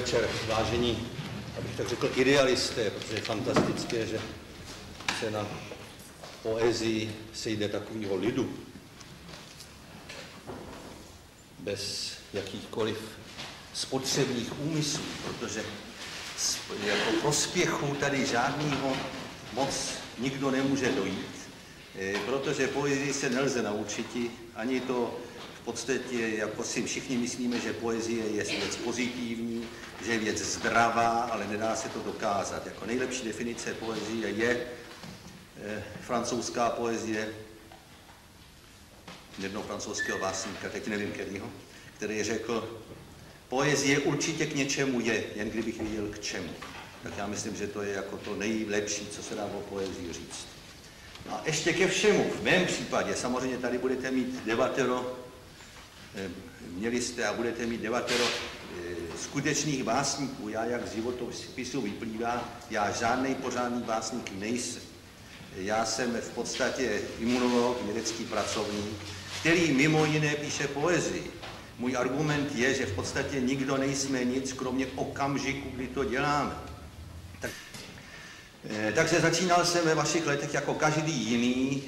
večer, vážení, abych tak řekl, idealisté, protože je fantastické, že se na poezii sejde takového lidu bez jakýchkoliv spotřebních úmyslů, protože jako prospěchu tady žádného moc nikdo nemůže dojít, protože poezii se nelze naučit, ani to v podstatě, jako si všichni myslíme, že poezie je věc pozitivní, že je věc zdravá, ale nedá se to dokázat. Jako nejlepší definice poezie je francouzská poezie jednoho francouzského básníka, teď nevím kterýho, který řekl, poezie určitě k něčemu je, jen kdybych věděl k čemu. Tak já myslím, že to je jako to nejlepší, co se dá o poezii říct. A ještě ke všemu, v mém případě, samozřejmě tady budete mít devatero, měli jste a budete mít devatero skutečných básníků. Já, jak z životopisu vyplývá, já žádný pořádný básník nejsem. Já jsem v podstatě imunolog, vědecký pracovník, který mimo jiné píše poezii. Můj argument je, že v podstatě nikdo nejsme nic, kromě okamžiku, kdy to děláme. Takže začínal jsem ve vašich letech jako každý jiný,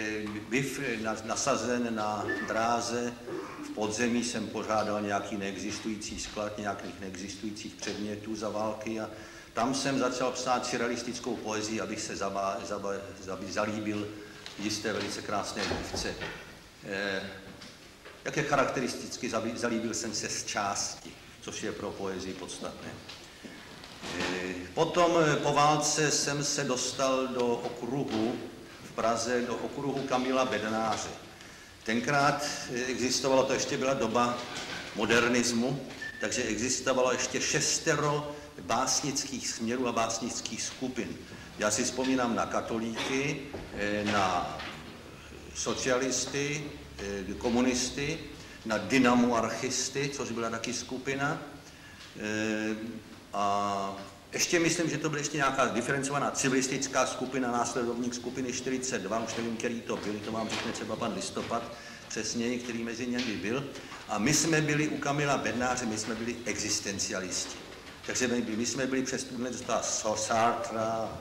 nasazen na dráze, v podzemí jsem pořádal nějaký neexistující sklad nějakých neexistujících předmětů za války a tam jsem začal psát surrealistickou poezii, abych se zalíbil jisté velice krásné dívce. Jak je charakteristicky, zalíbil jsem se z části, což je pro poezii podstatné. Potom po válce jsem se dostal do okruhu v Praze, do okruhu Kamila Bednáře. Tenkrát existovalo, to ještě byla doba modernismu, takže existovalo ještě 6 básnických směrů a básnických skupin. Já si vzpomínám na katolíky, na socialisty, komunisty, na dynamoarchisty, což byla taky skupina. A ještě myslím, že to byla ještě nějaká diferencovaná civilistická skupina, následovník skupiny 42, už nevím, který to byl, to vám řekne třeba pan Listopad přesněji, který mezi nimi byl. A my jsme byli u Kamila Bednáře, my jsme byli existencialisti. Takže my jsme byli přes tuhle Sartra,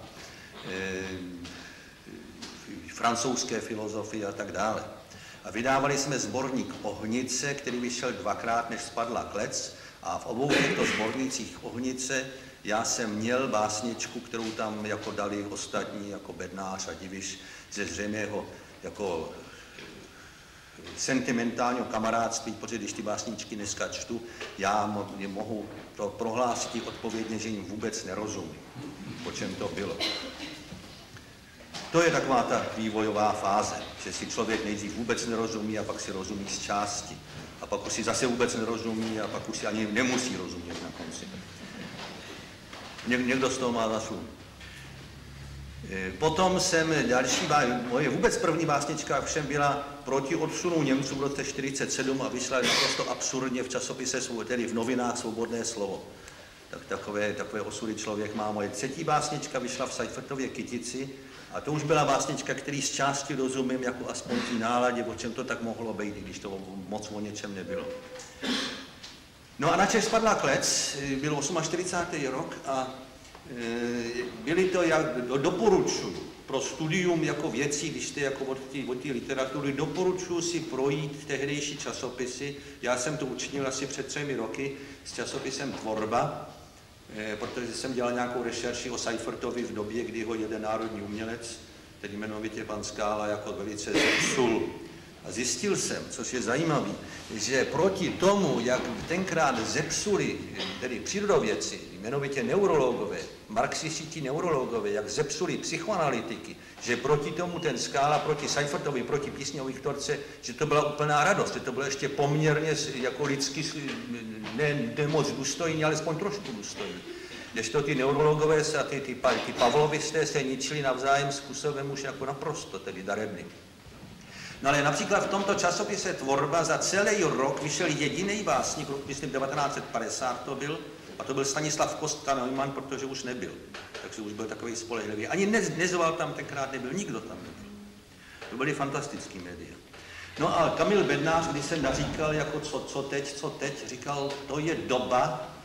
francouzské filozofie a tak dále. A vydávali jsme sborník Ohnice, který vyšel 2krát, než spadla klec. A v obou těchto sbornících Ohnice já jsem měl básničku, kterou tam jako dali ostatní, jako Bednář a Diviš, ze zřejmého jako sentimentálního kamarádství, protože když ty básničky dneska čtu, já mohu to prohlásit odpovědně, že jim vůbec nerozumím, po čem to bylo. To je taková ta vývojová fáze, že si člověk nejdřív vůbec nerozumí a pak si rozumí z části. A pak už si zase vůbec nerozumí a pak už si ani nemusí rozumět na konci. Někdo z toho má zasluhu. Potom jsem moje vůbec první básnička všem byla proti odsunu Němců v roce 1947 a vyšla naprosto absurdně v časopise, tedy v novinách Svobodné slovo. Tak takové osudy člověk má. Moje třetí básnička vyšla v Seifertově Kytici a to už byla básnička, který z části rozumím jako aspoň tý náladě, o čem to tak mohlo být, když to moc o něčem nebylo. No a na Čech spadla klec, byl 48. rok a byly to, jak doporučuji, pro studium jako věcí, když jste jako od té literatury, doporučuji si projít tehdejší časopisy. Já jsem to učinil asi před 3 roky s časopisem Tvorba, protože jsem dělal nějakou rešerši o Seifertovi v době, kdy ho jeden národní umělec, tedy jmenovitě pan Skála, jako velice zepsul. A zjistil jsem, což je zajímavé, že proti tomu, jak tenkrát zepsuli, tedy přírodovědci, jmenovitě neurologové, marxističtí neurologové, jak zepsuli psychoanalytiky, že proti tomu ten Skála, proti Seifertovi, proti Písni o Viktorce, že to byla úplná radost, že to bylo ještě poměrně jako lidsky, ne moc důstojný, ale alespoň trošku důstojný. Kdežto ty neurologové a ty pavlovisté se ničili navzájem způsobem už jako naprosto, tedy darebným. No ale například v tomto časopise Tvorba za celý rok vyšel jediný básník, myslím 1950 to byl, a to byl Stanislav Kostka-Neumann, protože už nebyl. Takže už byl takový spolehlivý. Ani nezval tam tenkrát, nebyl, nikdo tam nebyl. To byly fantastický média. No a Kamil Bednář, když jsem naříkal, jako co teď, říkal, to je doba,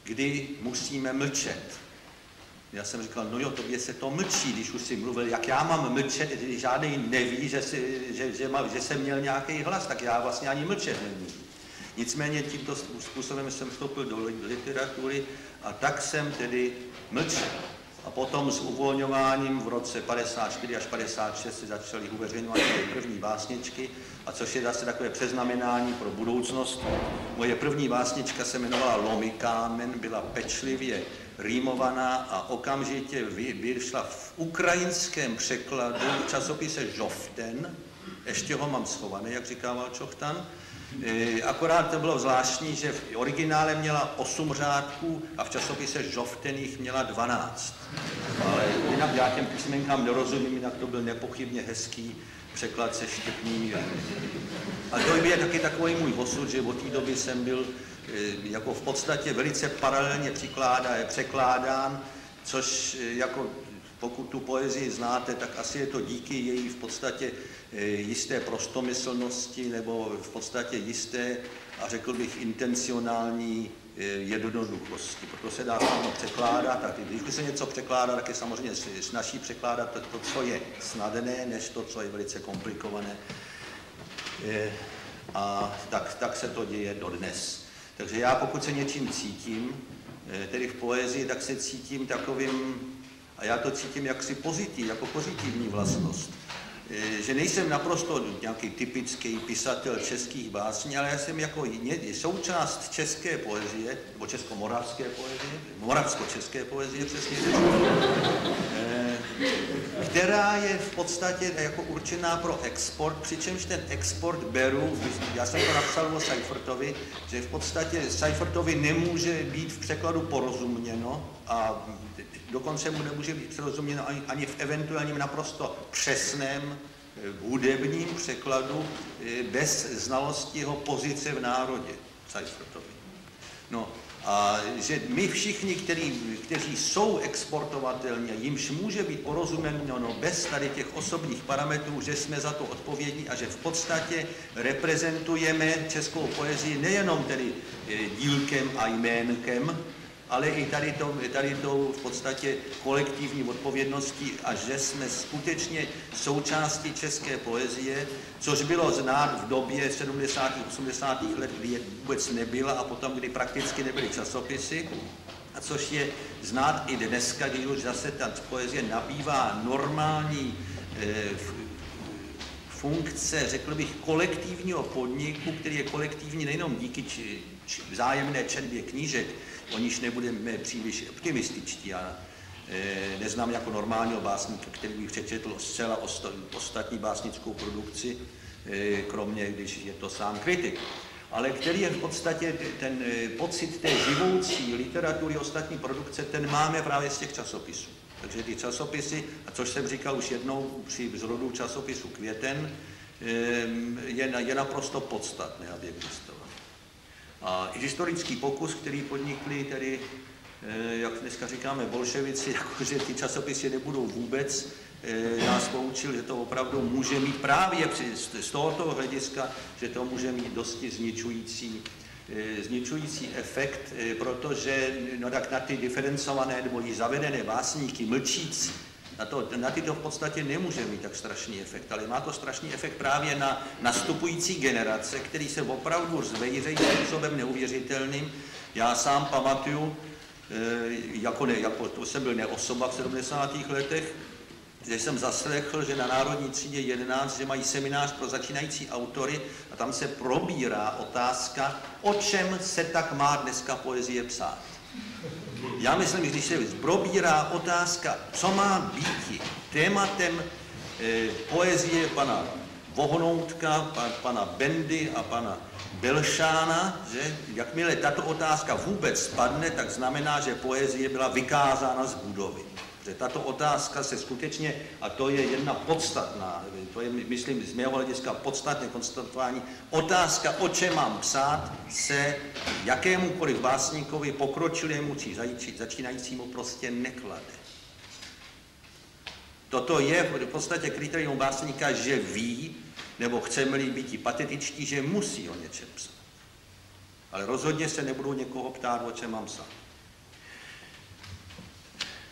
kdy musíme mlčet. Já jsem říkal, no jo, tobě se to mlčí, když už si mluvil, jak já mám mlčet, když žádný neví, že jsem měl nějaký hlas, tak já vlastně ani mlčet nemůžu. Nicméně tímto způsobem jsem vstoupil do literatury a tak jsem tedy mlčel. A potom s uvolňováním v roce 54 až 56 se začaly uveřejňovat první básničky, a což je zase takové přeznamenání pro budoucnost. Moje první básnička se jmenovala Lomikámen, byla pečlivě rýmovaná a okamžitě vyšla v ukrajinském překladu v časopise Žoften, ještě ho mám schovaný, jak říká Valčochtan. Akorát to bylo zvláštní, že v originále měla 8 řádků a v časopise Žoften jich měla 12. Ale jinak já těm písmenkám nerozumím, jinak to byl nepochybně hezký překlad se štěpnými. A to je taky takový můj osud, že od té doby jsem byl jako v podstatě velice paralelně překládán, což jako pokud tu poezii znáte, tak asi je to díky její v podstatě jisté prostomyslnosti nebo v podstatě jisté a řekl bych intencionální jednoduchosti. Proto se dá snadno překládat a když se něco překládá, tak je samozřejmě snaží překládat to, co je snadné, než to, co je velice komplikované. A tak se to děje dodnes. Takže já pokud se něčím cítím, tedy v poezii, tak se cítím takovým, a já to cítím jako pozitivní vlastnost. Že nejsem naprosto nějaký typický pisatel českých básní, ale já jsem jako součást české poezie, nebo českomoravské poezie, moravsko-české poezie přesně, která je v podstatě jako určená pro export, přičemž ten export beru, já jsem to napsal o Seifertovi, že v podstatě Seifertovi nemůže být v překladu porozuměno a dokonce mu nemůže být přerozuměno ani v eventuálním naprosto přesném hudebním překladu bez znalosti jeho pozice v národě, Seifertovi. No a že my všichni, kteří jsou exportovatelní, jimž může být porozuměno bez tady těch osobních parametrů, že jsme za to odpovědní a že v podstatě reprezentujeme českou poezii nejenom tedy dílkem a jménkem, ale i tady tou v podstatě kolektivní odpovědností a že jsme skutečně součástí české poezie, což bylo znát v době 70. 80. let, kdy je vůbec nebyla a potom, kdy prakticky nebyly časopisy, a což je znát i dneska, kdy už zase ta poezie nabývá normální funkce, řekl bych, kolektivního podniku, který je kolektivní nejenom díky vzájemné četbě knížek, o níž nebudeme příliš optimističtí. Já neznám jako normálního básníka, který by přečetl zcela ostatní básnickou produkci, kromě když je to sám kritik. Ale který je v podstatě ten pocit té živoucí literatury, ostatní produkce, ten máme právě z těch časopisů. Takže ty časopisy, a což jsem říkal už jednou při zrodu časopisu Květen, je naprosto podstatné, aby existoval. A historický pokus, který podnikli tedy, jak dneska říkáme, bolševici, jako že ty časopisy nebudou vůbec, nás poučil, že to opravdu může mít právě z tohoto hlediska, že to může mít dosti zničující efekt, protože no tak na ty diferencované nebo i zavedené básníky mlčící, na ty to v podstatě nemůže mít tak strašný efekt, ale má to strašný efekt právě na nastupující generace, který se opravdu zvejřejí způsobem neuvěřitelným. Já sám pamatuju, to jsem byl neosoba v 70. letech, že jsem zaslechl, že na Národní třídě 11, že mají seminář pro začínající autory a tam se probírá otázka, o čem se tak má dneska poezie psát. Já myslím, že když se probírá otázka, co má být tématem poezie pana Vohnoutka, pana Bendy a pana Belšána, že jakmile tato otázka vůbec spadne, tak znamená, že poezie byla vykázána z budovy. Že tato otázka se skutečně, a to je jedna podstatná, to je, myslím, z mého hlediska podstatné konstatování, otázka, o čem mám psát, se jakémukoliv básníkovi, pokročilému či začínajícímu prostě neklade. Toto je v podstatě kritérium básníka, že ví, nebo chceme-li být i patetičtí, že musí o něčem psát. Ale rozhodně se nebudou někoho ptát, o čem mám psát.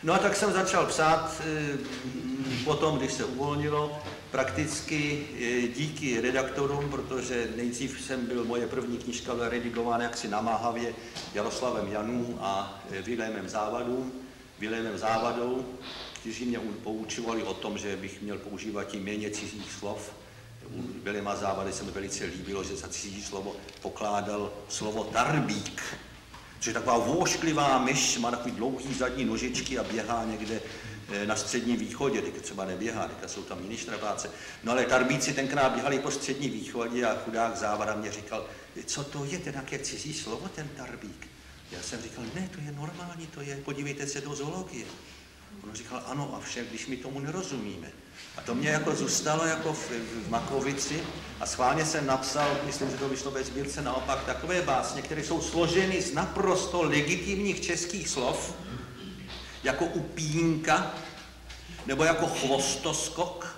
No a tak jsem začal psát potom, když se uvolnilo, prakticky díky redaktorům, protože nejdřív moje první knížka byla redigována jaksi namáhavě Jaroslavem Janů a Vilémem Závadou, kteří mě poučovali o tom, že bych měl používat tím méně cizích slov. U Viléma Závady se mi velice líbilo, že za cizí slovo pokládal slovo tarbík, což je taková vošklivá myš, má takový dlouhý zadní nožičky a běhá někde na Středním východě, teď třeba neběhá, teď jsou tam jiný štrapáce. No ale tarbíci tenkrát běhali po Středním východě a chudák Závada mě říkal, co to je, ten jaké cizí slovo, ten tarbík? Já jsem říkal, ne, to je normální, to je, podívejte se do zoologie. On říkal, ano, avšak když my tomu nerozumíme. A to mě jako zůstalo jako v Makovici a schválně jsem napsal, myslím, že to vyšlo ve sbírce naopak, takové básně, které jsou složeny z naprosto legitimních českých slov, jako upínka, nebo jako chvostoskok,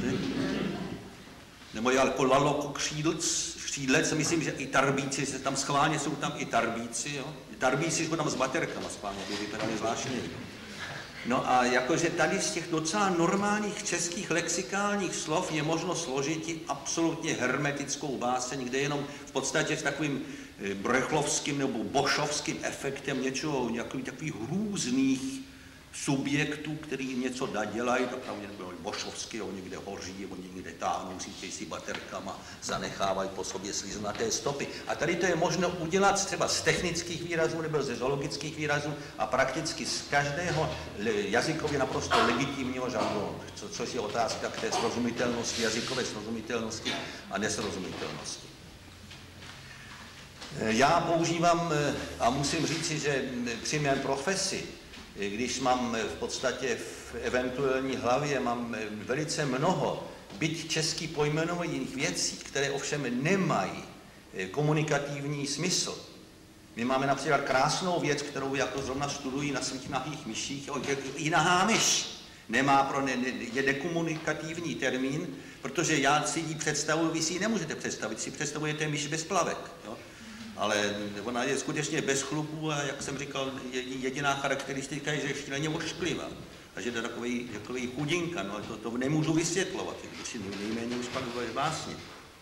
nebo jako lalokokřídlec, myslím, že i tarbíci, tam schválně jsou tam i tarbíci, jo? Tarbíci jsou tam s baterkama schválně, by vypadali zvláštně. No a jakože tady z těch docela normálních českých lexikálních slov je možno složit i absolutně hermetickou báseň, kde jenom v podstatě s takovým brechlovským nebo bošovským efektem něčeho, takových různých subjektů, který něco dělají, to pravdě nebylo bošovský, oni někde hoří, oni někde táhnou, říkají si baterkama, zanechávají po sobě slíznaté stopy. A tady to je možno udělat třeba z technických výrazů nebo ze zoologických výrazů a prakticky z každého jazykově naprosto legitimního žargonu, což je otázka k té srozumitelnosti, jazykové srozumitelnosti a nesrozumitelnosti. Já používám, a musím říci, že při mé profesi, když mám v podstatě v eventuální hlavě mám velice mnoho, byť česky pojmenovaných věcí, které ovšem nemají komunikativní smysl. My máme například krásnou věc, kterou jako zrovna studují na svých nahých myších, i nahá myš je dekomunikativní termín, protože já si ji představuji, vy si ji nemůžete představit, si představujete myš bez plavek. Jo? Ale ona je skutečně bez chlupů a jak jsem říkal, jediná charakteristika je, že je šíleně ošklivá. A že to je takový chudinka, no to nemůžu vysvětlovat, když si nejméně už pak básně.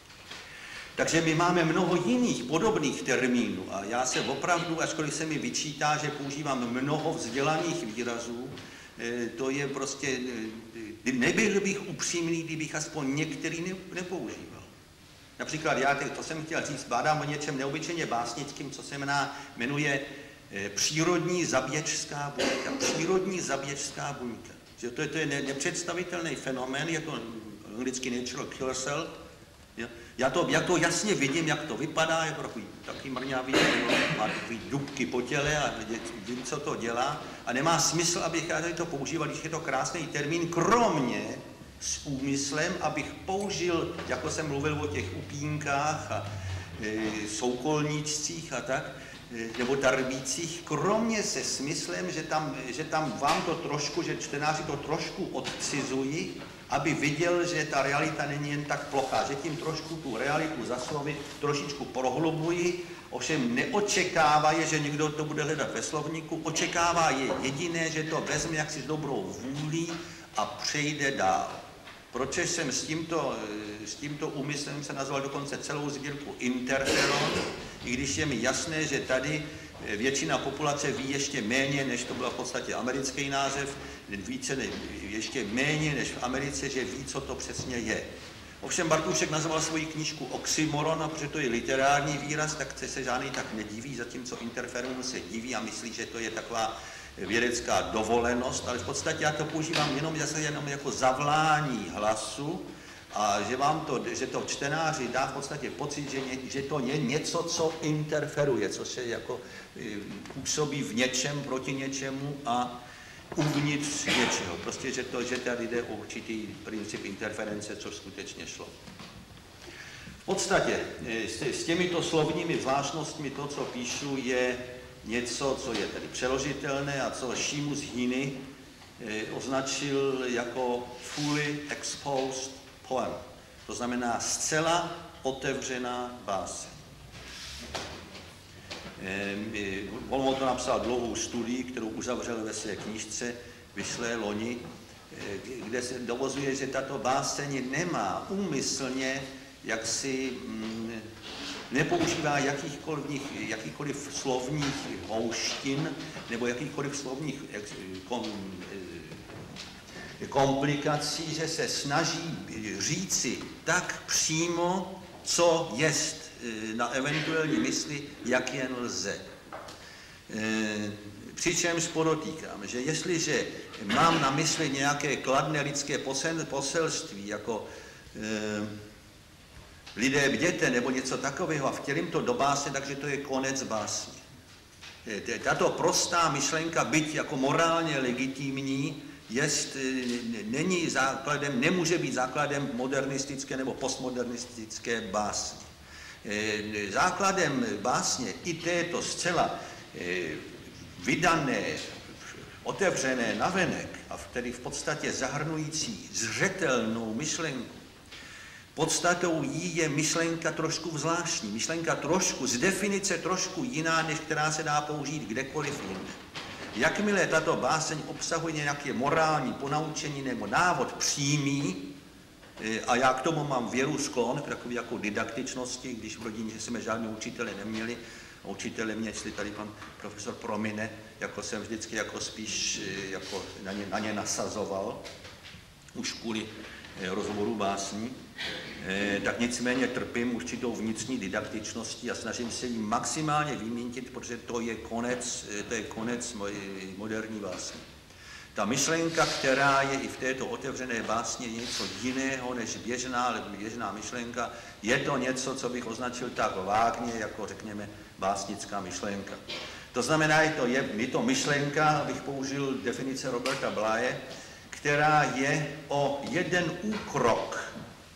Takže my máme mnoho jiných podobných termínů a já se opravdu, ačkoliv se mi vyčítá, že používám mnoho vzdělaných výrazů, to je prostě, nebyl bych upřímný, kdybych aspoň některý nepoužíval. Například já, to jsem chtěl říct, bádám o něčem neobyčejně básnickým, co se jmenuje přírodní zaběčská buňka. Přírodní zaběčská buňka. Že to je nepředstavitelný fenomén, je to anglicky natural killer cell. Já to jasně vidím, jak to vypadá, je to takový mrňavý, má takový dubky po těle a vím, co to dělá. A nemá smysl, abych já tady to používal, když je to krásný termín, kromě s úmyslem, abych použil, jako jsem mluvil o těch upínkách a soukolníčcích a tak, nebo tarbících, kromě se smyslem, že tam vám to trošku, že čtenáři to trošku odcizují, aby viděl, že ta realita není jen tak plochá, že tím trošku tu realitu za slovy trošičku prohlubují, ovšem neočekávají, že někdo to bude hledat ve slovníku, očekává je jediné, že to vezme jaksi s dobrou vůlí a přejde dál. Proč jsem s tímto úmyslem se nazval dokonce celou sbírku Interferon, i když je mi jasné, že tady většina populace ví ještě méně, než to byl v podstatě americký název, ještě méně než v Americe, že ví, co to přesně je. Ovšem Bartušek nazval svoji knížku Oxymoron, a protože to je literární výraz, tak se žádný tak nediví, zatímco Interferon se diví a myslí, že to je taková vědecká dovolenost, ale v podstatě já to používám jenom jako zavlání hlasu a že to čtenáři dá v podstatě pocit, že to je něco, co interferuje, co se jako působí v něčem proti něčemu a uvnitř něčeho. Prostě, že tady jde o určitý princip interference, což skutečně šlo. V podstatě s těmito slovními zvláštnostmi to, co píšu, je něco, co je tedy přeložitelné a co Seamus Heaney označil jako fully exposed poem. To znamená zcela otevřená báseň. On to napsal dlouhou studii, kterou uzavřel ve své knížce, vyšlé loni, kde se dovozuje, že tato báseň nemá úmyslně, jak si nepoužívá jakýchkoliv slovních houštin nebo jakýchkoliv slovních komplikací, že se snaží říci tak přímo, co jest na eventuální mysli, jak jen lze. Přičemž podotýkám, že jestliže mám na mysli nějaké kladné lidské poselství, jako lidé bděte nebo něco takového a vtělím to do básně, takže to je konec básně. Tato prostá myšlenka, byť jako morálně legitimní, není základem, nemůže být základem modernistické nebo postmodernistické básně. Základem básně i této zcela vydané, otevřené navenek, a tedy v podstatě zahrnující zřetelnou myšlenku, podstatou jí je myšlenka trošku zvláštní, myšlenka trošku, z definice trošku jiná, než která se dá použít kdekoliv jinde. Jakmile tato báseň obsahuje nějaké morální ponaučení nebo návod přímý, a já k tomu mám věru sklon, k takové jako didaktičnosti, když v rodině jsme žádný učitele neměli, a učitele mě, jestli tady pan profesor promine, jako jsem vždycky jako spíš jako na ně nasazoval, už kvůli rozhovoru básní, tak nicméně trpím určitou vnitřní didaktičností a snažím se jí maximálně vymíntit, protože to je konec moderní básně. Ta myšlenka, která je i v této otevřené básně, je něco jiného než běžná myšlenka. Je to něco, co bych označil tak vágně, jako řekněme básnická myšlenka. To znamená, je to myšlenka, abych použil definice Roberta Blaje, která je o jeden úkrok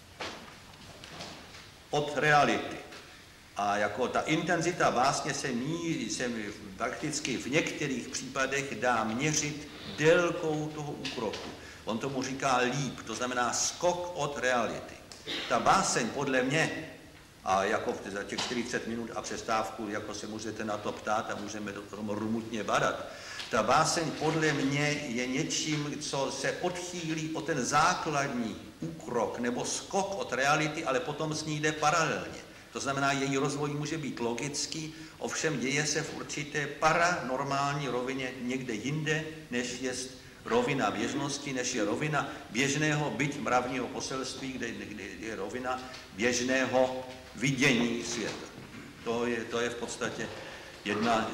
od reality. A jako ta intenzita básně se prakticky v některých případech dá měřit délkou toho úkroku. On tomu říká leap, to znamená skok od reality. Ta báseň podle mě, a jako za těch 40 minut a přestávku, jako se můžete na to ptát a můžeme do toho rumutně badat, ta báseň podle mě je něčím, co se odchýlí o ten základní úkrok nebo skok od reality, ale potom s ní jde paralelně. To znamená, její rozvoj může být logický, ovšem děje se v určité paranormální rovině někde jinde, než je rovina běžnosti, než je rovina běžného, byť mravního poselství, kde je rovina běžného vidění světa. To je v podstatě jedna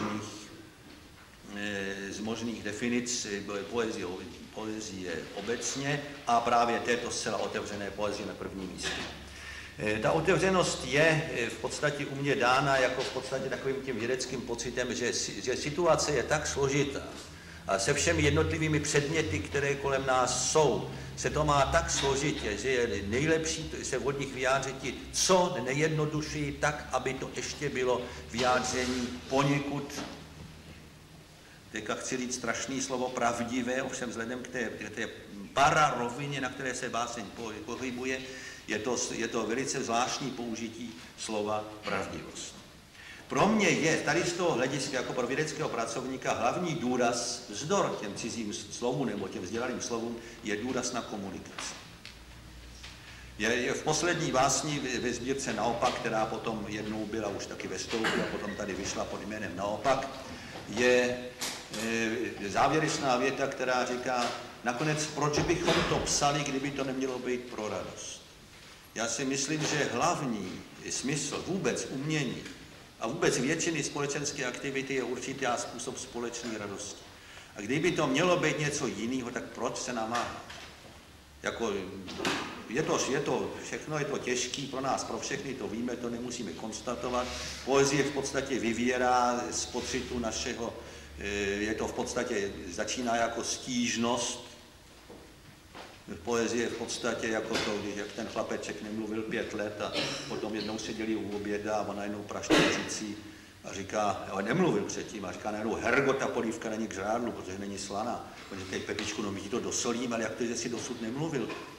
z možných definic poezie obecně a právě této zcela otevřené poezie na prvním místě. Ta otevřenost je v podstatě u mě dána jako v podstatě takovým tím vědeckým pocitem, že situace je tak složitá a se všemi jednotlivými předměty, které kolem nás jsou, se to má tak složitě, že je nejlepší se od nich vyjádřit co nejjednodušeji tak, aby to ještě bylo vyjádření poněkud, teďka chci říct strašné slovo pravdivé, ovšem vzhledem k té pararovině, na které se báseň pohybuje, je to velice zvláštní použití slova pravdivost. Pro mě je tady z toho hlediska jako pro vědeckého pracovníka hlavní důraz, vzdor těm cizím slovům nebo těm vzdělaným slovům, je důraz na komunikaci. Je v poslední básni ve sbírce Naopak, která potom jednou byla už taky ve stoupu a potom tady vyšla pod jménem Naopak, je závěrečná věta, která říká, nakonec proč bychom to psali, kdyby to nemělo být pro radost. Já si myslím, že hlavní smysl vůbec umění a vůbec většiny společenské aktivity je určitý způsob společné radosti. A kdyby to mělo být něco jiného, tak proč se namáhat? Jako, všechno je to těžký pro nás, pro všechny, to víme, to nemusíme konstatovat. Poezie v podstatě vyvírá z pocitu našeho, je to v podstatě, začíná jako stížnost. Poezie v podstatě jako to, jak ten chlapeček nemluvil 5 let a potom jednou seděli u oběda a on najednou praštěřící a říká, ale nemluvil předtím, a říká najednou, Hergo, ta polívka není k žrádlu, protože není slaná. On říká, Pepičku, no my ti to dosolím, ale jak to, že jsi dosud nemluvil?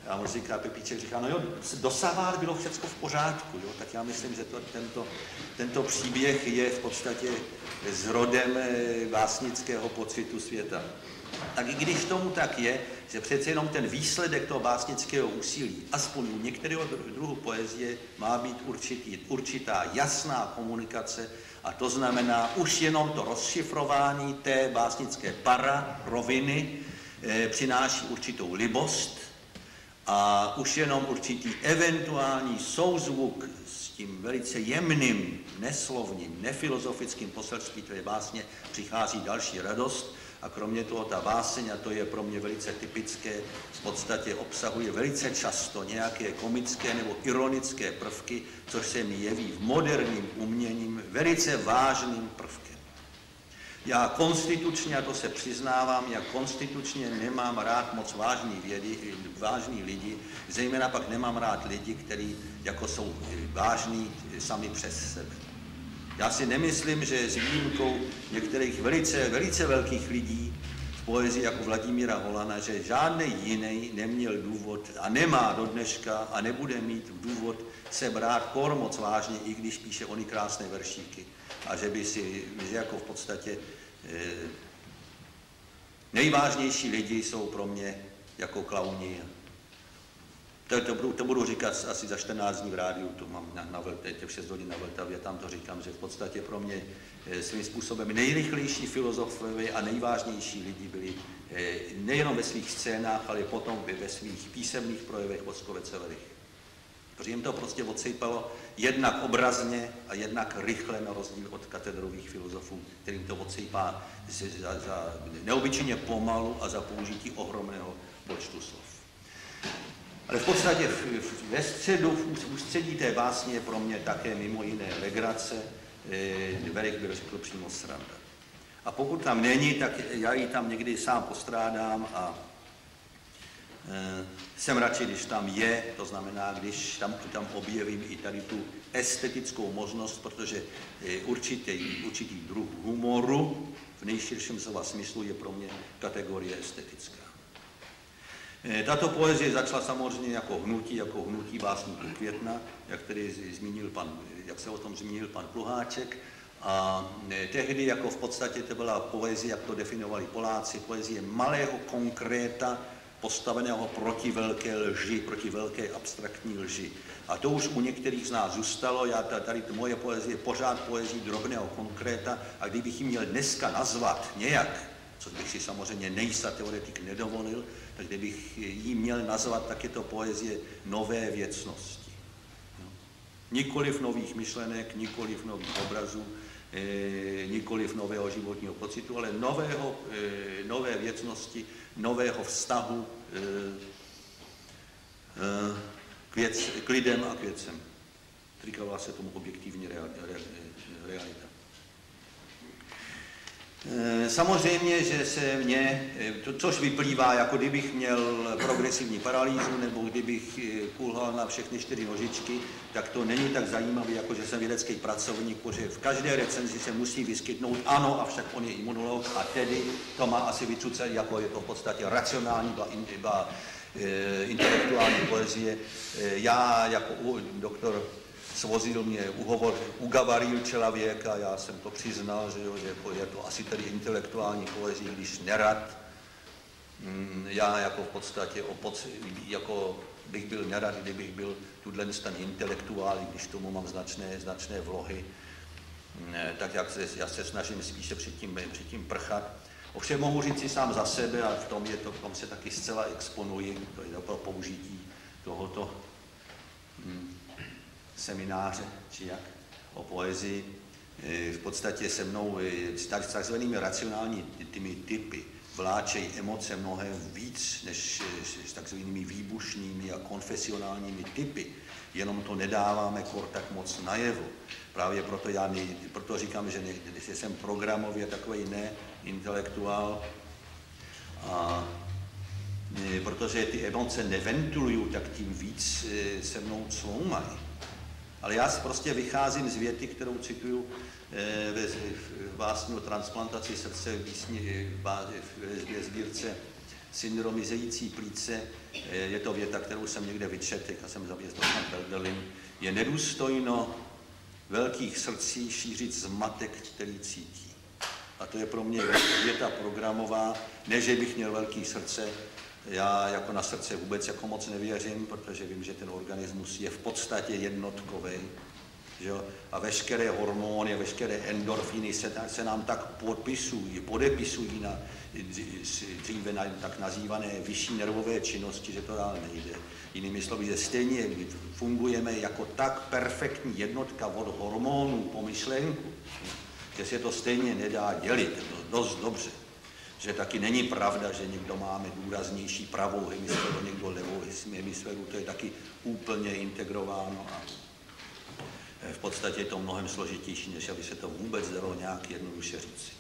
A on říká, Pepíček říká, no jo, dosavát bylo všechno v pořádku, jo? Tak já myslím, že tento příběh je v podstatě zrodem básnického pocitu světa. Tak i když tomu tak je, že přece jenom ten výsledek toho básnického úsilí, aspoň u některého druhu poezie, má být určitá jasná komunikace, a to znamená už jenom to rozšifrování té básnické roviny přináší určitou libost a už jenom určitý eventuální souzvuk s tím velice jemným, neslovním, nefilozofickým poselstvím té básně přichází další radost. A kromě toho ta báseň, a to je pro mě velice typické, v podstatě obsahuje velice často nějaké komické nebo ironické prvky, což se mi jeví v moderním uměním velice vážným prvkem. Já konstitučně, a to se přiznávám, já konstitučně nemám rád moc vážní lidi, zejména pak nemám rád lidi, kteří jako jsou vážní sami přes sebe. Já si nemyslím, že s výjimkou některých velice velkých lidí v poezii jako Vladimíra Holana, že žádný jiný neměl důvod a nemá do dneška a nebude mít důvod se brát kor moc vážně, i když píše ony krásné veršíky. A že jako v podstatě nejvážnější lidi jsou pro mě jako klauni. To budu říkat asi za 14 dní v rádiu, to mám těch 6 hodin na Vltavě, tam to říkám, že v podstatě pro mě svým způsobem nejrychlejší filozofové a nejvážnější lidi byli nejenom ve svých scénách, ale potom ve svých písemných projevech Voskovec-Selerich. Protože jim to prostě odsejpalo jednak obrazně a jednak rychle, na rozdíl od katedrových filozofů, kterým to odsejpá za neobyčejně pomalu a za použití ohromného počtu slov. Ale v podstatě v ústředí té básně je pro mě také mimo jiné legrace, Verich by řekl přímo sranda. A pokud tam není, tak já ji tam někdy sám postrádám a jsem radši, když tam je, to znamená, když tam objevím i tady tu estetickou možnost, protože určitý druh humoru v nejširším slova smyslu je pro mě kategorie estetická. Tato poezie začala samozřejmě jako hnutí básníků Května, jak se o tom zmínil pan Pluháček. A tehdy jako v podstatě to byla poezie, jak to definovali Poláci, poezie malého konkréta, postaveného proti velké lži, proti velké abstraktní lži. A to už u některých z nás zůstalo, tady moje poezie je pořád poezí drobného konkréta, a kdybych ji měl dneska nazvat nějak, což bych si samozřejmě nejsa teoretik nedovolil, tak kdybych ji měl nazvat, tak je to poezie nové věcnosti. Nikoliv nových myšlenek, nikoliv nových obrazů, nikoliv nového životního pocitu, ale nové věcnosti, nového vztahu k lidem a k věcem. Říkala se tomu objektivní realita. Samozřejmě, že se mně, což vyplývá, jako kdybych měl progresivní paralýzu, nebo kdybych kulhal na všechny 4 nožičky, tak to není tak zajímavé, jako že jsem vědecký pracovník, protože v každé recenzi se musí vyskytnout ano, avšak on je imunolog a tedy to má asi vycucet, jako je to v podstatě racionální, intelektuální poezie. Já jako doktor Svozil mě ugavaril člověka, já jsem to přiznal, že je to asi tedy intelektuální poezie, když nerad. Já jako v podstatě jako bych byl nerad, kdybych byl tuhle ten intelektuál, když tomu mám značné vlohy, tak já se snažím spíše předtím prchat. Ovšem mohu říct si sám za sebe, a v tom se taky zcela exponuji, to je pro použití tohoto semináře, či jak, o poezii, v podstatě se mnou s takzvanými racionálními typy vláčejí emoce mnohem víc než s takzvanými výbušnými a konfesionálními typy. Jenom to nedáváme tak moc najevo. Právě proto říkám, že jsem programově takový neintelektuál, a protože ty emoce neventuluju, tak tím víc se mnou cloumají. Ale já prostě vycházím z věty, kterou cituju ve básni o transplantaci srdce ve sbírce syndromizející plíce, je to věta, kterou jsem někde vyčetl, a jsem zavězdal na Berlin, je nedůstojno velkých srdcí šířit zmatek, který cítí. A to je pro mě věta programová, ne, že bych měl velký srdce, já jako na srdce vůbec jako moc nevěřím, protože vím, že ten organismus je v podstatě jednotkový. A veškeré hormony, veškeré endorfiny se nám tak podepisují na dříve tak nazývané vyšší nervové činnosti, že to dál nejde. Jinými slovy, že stejně fungujeme jako tak perfektní jednotka od hormonů po myšlenku, že se to stejně nedá dělit dost dobře. Že taky není pravda, že někdo máme důraznější pravou hemisféru, někdo levou hemisféru, to je taky úplně integrováno a v podstatě je to mnohem složitější, než aby se to vůbec dalo nějak jednoduše říci.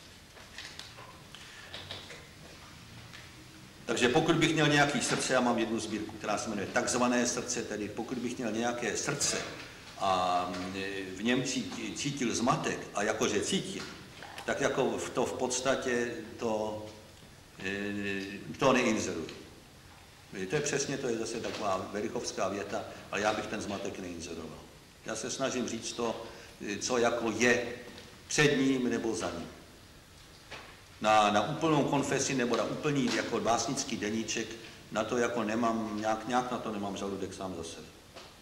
Takže pokud bych měl nějaký srdce, já mám jednu sbírku, která se jmenuje takzvané srdce, tedy pokud bych měl nějaké srdce a v něm cítil zmatek a jakože cítím, tak jako to v podstatě to neinzeruji. To je přesně, to je zase taková verichovská věta, ale já bych ten zmatek neinzeroval. Já se snažím říct to, co jako je před ním nebo za ním. Na úplnou konfesi nebo na úplný jako básnický deníček, na to jako nemám, nějak na to nemám žaludek sám za sebe.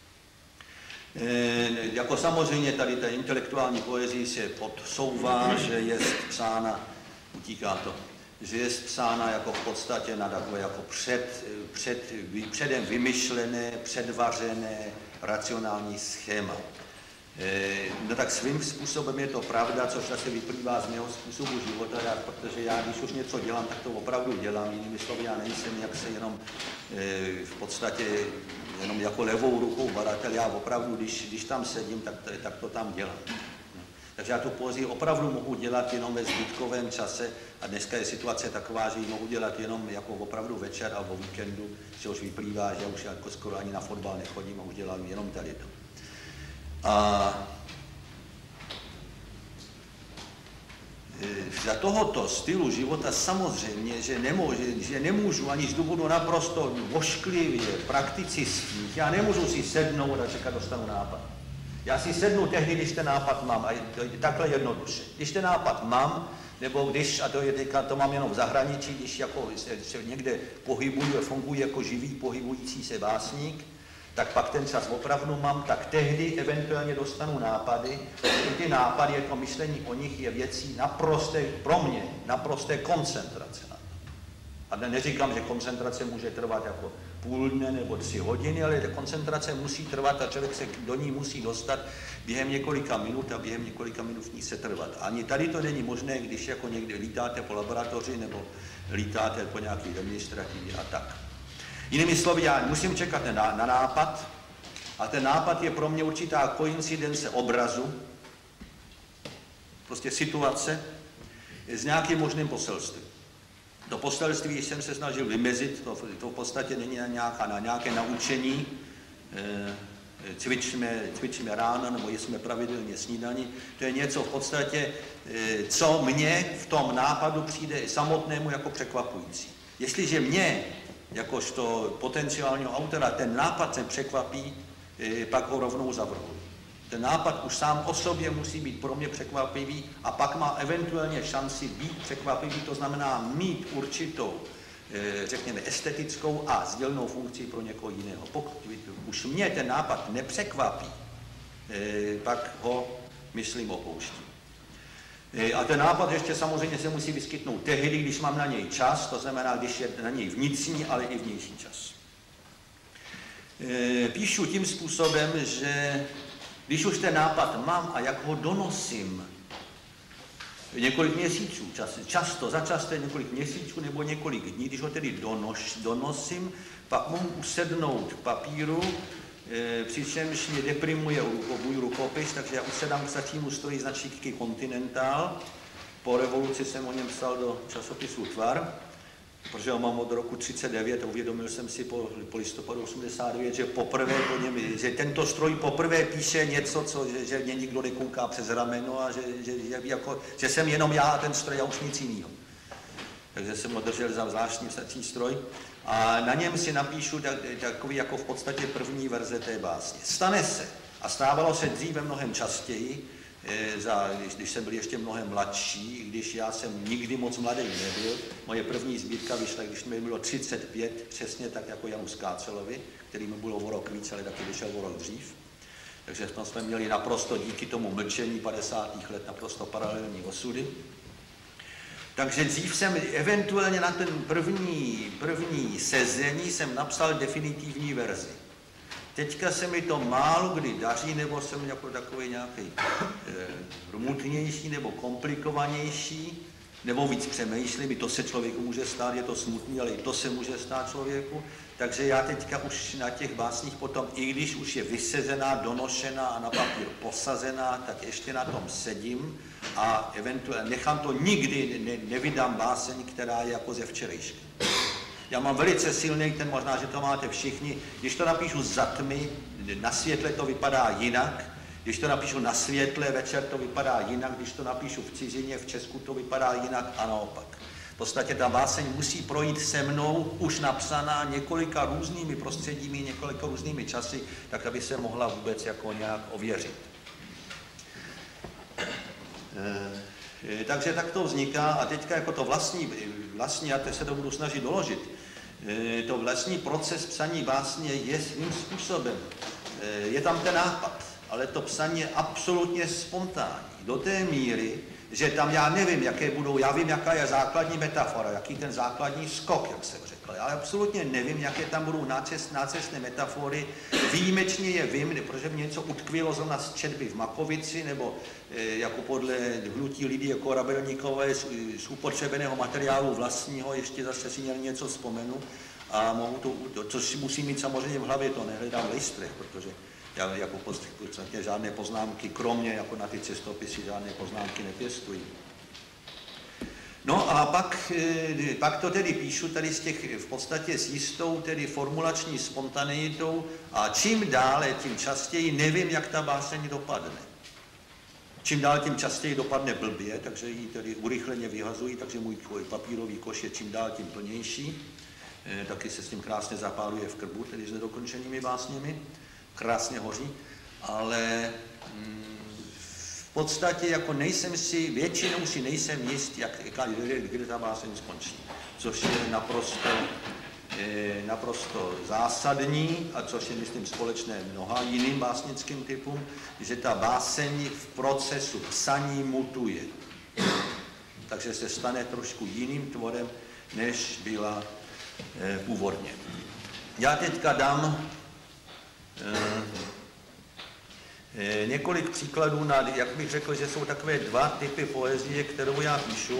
Jako samozřejmě tady ta intelektuální poezii se podsouvá, že je psána, utíká to, že je psána jako v podstatě na takové jako předem vymyšlené, předvařené, racionální schéma. No tak svým způsobem je to pravda, což zase vyplývá z mého způsobu života, protože já, když už něco dělám, tak to opravdu dělám. Jinými slovy, já nejsem jak se jenom v podstatě jenom jako levou rukou badatel, já opravdu, když tam sedím, tak to tam dělám. Takže já tu poezii opravdu mohu dělat jenom ve zbytkovém čase a dneska je situace taková, že ji mohu dělat jenom jako opravdu večer a o víkendu, že už vyplývá, že já už jako skoro ani na fotbal nechodím a už dělám jenom tady to. A za tohoto stylu života samozřejmě, že nemůžu ani z důvodu naprosto vošklivě, prakticistních, já nemůžu si sednout a čekat, dostanu nápad. Já si sednu tehdy, když ten nápad mám, a to je takhle jednoduše. Když ten nápad mám, nebo když, a to je teďka, to mám jenom v zahraničí, když jako se někde pohybuju a funguji jako živý pohybující se básník, tak pak ten čas opravdu mám, tak tehdy eventuálně dostanu nápady. I ty nápady, jako myšlení o nich je věcí pro mě naprosté koncentrace. A neříkám, že koncentrace může trvat jako půl dne nebo 3 hodiny, ale koncentrace musí trvat a člověk se do ní musí dostat během několika minut a během několika minut v ní se trvat. Ani tady to není možné, když jako někde lítáte po laboratoři nebo lítáte po nějaké administrativě a tak. Jinými slovy, já musím čekat na nápad a ten nápad je pro mě určitá koincidence obrazu, prostě situace s nějakým možným poselstvím. To poselství, když jsem se snažil vymezit, to v podstatě není na nějaké naučení, cvičíme ráno nebo jesme pravidelně snídani, to je něco v podstatě, co mně v tom nápadu přijde samotnému jako překvapující. Jestliže mě, jakožto potenciálního autora, ten nápad se překvapí, pak ho rovnou zavrhuji. Ten nápad už sám o sobě musí být pro mě překvapivý a pak má eventuálně šanci být překvapivý, to znamená mít určitou, řekněme, estetickou a sdělnou funkci pro někoho jiného. Pokud už mě ten nápad nepřekvapí, pak ho, myslím, opouštím. A ten nápad ještě samozřejmě se musí vyskytnout tehdy, když mám na něj čas, to znamená, když je na něj vnitřní, ale i vnější čas. Píšu tím způsobem, že když už ten nápad mám a jak ho donosím několik měsíců, často, začasté několik měsíců nebo několik dní, když ho tedy donosím, pak mohu usednout k papíru, přičemž mě deprimuje můj rukopis, takže já usedám k začímu stojí značky Continental. Po revoluci jsem o něm psal do časopisu Tvar, protože ho mám od roku 1939 a uvědomil jsem si po listopadu 89, že poprvé po něm, že tento stroj poprvé píše něco, že mě nikdo nekouká přes rameno a že jsem jenom já a ten stroj a už nic jiného. takže jsem ho držel za zvláštní psací stroj a na něm si napíšu takový jako v podstatě první verze té básně. Stane se, a stávalo se dříve mnohem častěji, když jsem byl ještě mnohem mladší, i když já jsem nikdy moc mladý nebyl. Moje první sbírka vyšla, když mi bylo 35, přesně tak jako Janu Skácelovi, který mi bylo o rok víc, ale taky vyšel o rok dřív. Takže v tom jsme měli naprosto díky tomu mlčení 50. let naprosto paralelní osudy. Takže dřív jsem eventuálně na ten první sezení jsem napsal definitivní verzi. Teďka se mi to málo kdy daří, nebo jsem jako takový nějaký rmutnější nebo komplikovanější, nebo víc přemýšlím, i to se člověku může stát, je to smutný, ale i to se může stát člověku. Takže já teďka už na těch básních potom, i když už je vysezená, donošená a na papír posazená, tak ještě na tom sedím a eventuálně nechám to nikdy, nevydám báseň, která je jako ze včerejška. Já mám velice silný, ten možná, že to máte všichni, když to napíšu za tmy, na světle to vypadá jinak, když to napíšu na světle, večer to vypadá jinak, když to napíšu v cizině, v Česku to vypadá jinak a naopak. V podstatě ta báseň musí projít se mnou, už napsaná několika různými prostředími, několika různými časy, tak aby se mohla vůbec jako nějak ověřit. Takže tak to vzniká a teďka jako to vlastní, já se to budu snažit doložit, to vlastní proces psaní básně je svým způsobem. Je tam ten nápad, ale to psaní je absolutně spontánní. Do té míry, že tam já nevím, jaké budou, já vím, jaká je základní metafora, jaký ten základní skok, jak jsem řekl. Já absolutně nevím, jaké tam budou nácestné metafory. Výjimečně je vím, protože mě něco utkvělo zrovna z četby v Makovici, nebo jako podle hnutí Lidie Korabelníkové z upotřebeného materiálu vlastního, ještě zase si něco vzpomenu. A mohu to, což si musím mít samozřejmě v hlavě, to nehledám v listrech, protože já jako podstatě žádné poznámky, kromě jako na ty cestopisy, žádné poznámky nepěstuji. No a pak to tedy píšu tady z těch, v podstatě s jistou tedy formulační spontaneitou a čím dále, tím častěji nevím, jak ta báseň dopadne. Čím dál, tím častěji dopadne blbě, takže ji tedy urychleně vyhazuji, takže můj papírový koš je čím dál tím plnější. Taky se s tím krásně zapáluje v krbu, tedy s nedokončenými básněmi. Krásně hoří, ale v podstatě jako většinou si nejsem jist, kdy ta báseň skončí, což je naprosto zásadní a což je, myslím, společné mnoha jiným básnickým typům, že ta báseň v procesu psaní mutuje. Takže se stane trošku jiným tvorem, než byla původně. Já teďka dám několik příkladů, jak bych řekl, že jsou takové dva typy poezie, kterou já píšu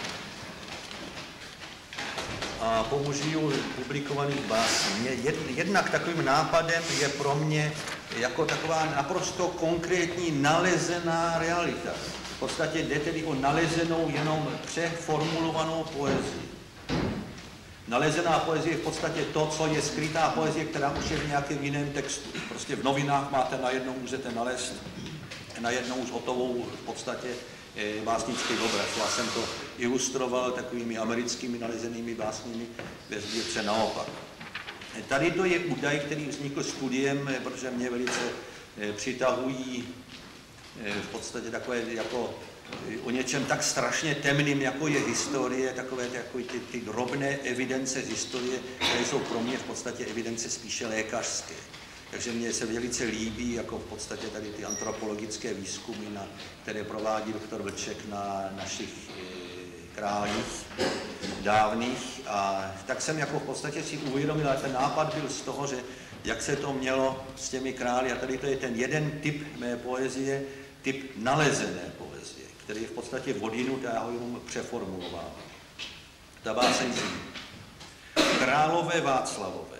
a použiju publikovaných básní. Jednak takovým nápadem je pro mě jako taková naprosto konkrétní nalezená realita. V podstatě jde tedy o nalezenou, jenom přeformulovanou poezii. Nalezená poezie je v podstatě to, co je skrytá poezie, která už je v nějakém jiném textu. Prostě v novinách najednou můžete nalézt najednou už hotovou v podstatě básnický obraz. Já jsem to ilustroval takovými americkými nalezenými básněmi ve sbírce Naopak. Tady to je údaj, který vznikl studiem, protože mě velice přitahují v podstatě takové jako o něčem tak strašně temným, jako je historie, takové ty drobné evidence z historie, které jsou pro mě v podstatě evidence spíše lékařské. Takže mně se velice líbí jako v podstatě tady ty antropologické výzkumy, které provádí doktor Vlček na našich králích dávných. A tak jsem jako v podstatě si uvědomil, ale ten nápad byl z toho, že jak se to mělo s těmi králi, a tady to je ten jeden typ mé poezie, typ nalezené poezie, který je v podstatě odjinut a já ho jenom přeformulovám. Ta báseň zní. Králové Václavové.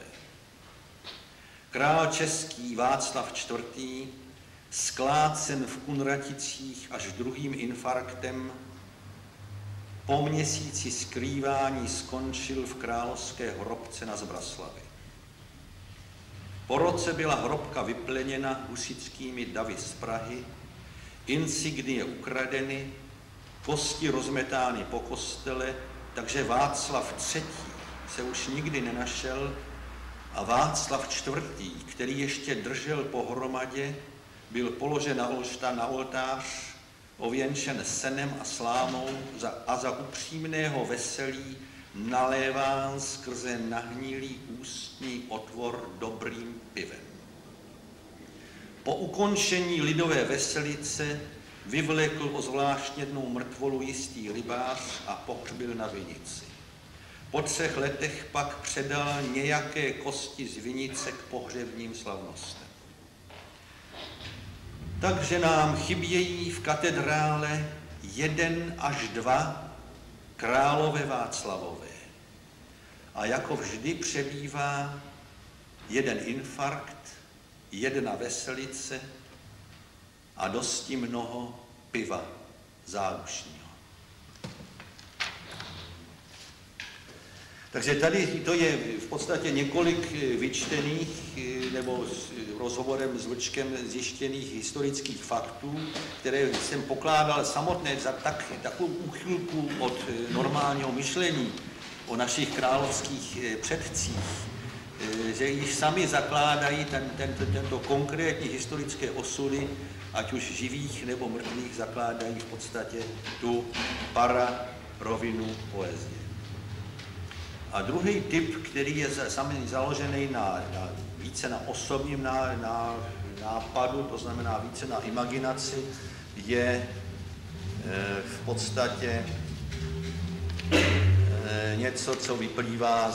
Král český Václav IV. Sklácen v Kunraticích až druhým infarktem, po měsíci skrývání skončil v královské hrobce na Zbraslavi. Po roce byla hrobka vypleněna husitskými davy z Prahy, insignie ukradeny, kosti rozmetány po kostele, Takže Václav III. se už nikdy nenašel a Václav IV., který ještě držel pohromadě, byl položen na oltář, ověnčen senem a slámou a za upřímného veselí naléván skrze nahnilý ústní otvor dobrým pivem. Po ukončení lidové veselice vyvlekl ozvláštněnou mrtvolu jistý rybář a pohřbil na vinici. Po 3 letech pak předal nějaké kosti z vinice k pohřebním slavnostem. Takže nám chybějí v katedrále 1 až 2 králové Václavové. A jako vždy přebývá 1 infarkt, 1 veselice a dosti mnoho piva zádušního. Takže tady to je v podstatě několik vyčtených nebo s rozhovorem s Vlčkem zjištěných historických faktů, které jsem pokládal samotné za takovou úchylku od normálního myšlení o našich královských předcích, že již sami zakládají tento konkrétní historické osudy, ať už živých nebo mrtvých, zakládají v podstatě tu pararovinu poezie. A druhý typ, který je sami založený více na osobním nápadu, to znamená více na imaginaci, je v podstatě něco, co vyplývá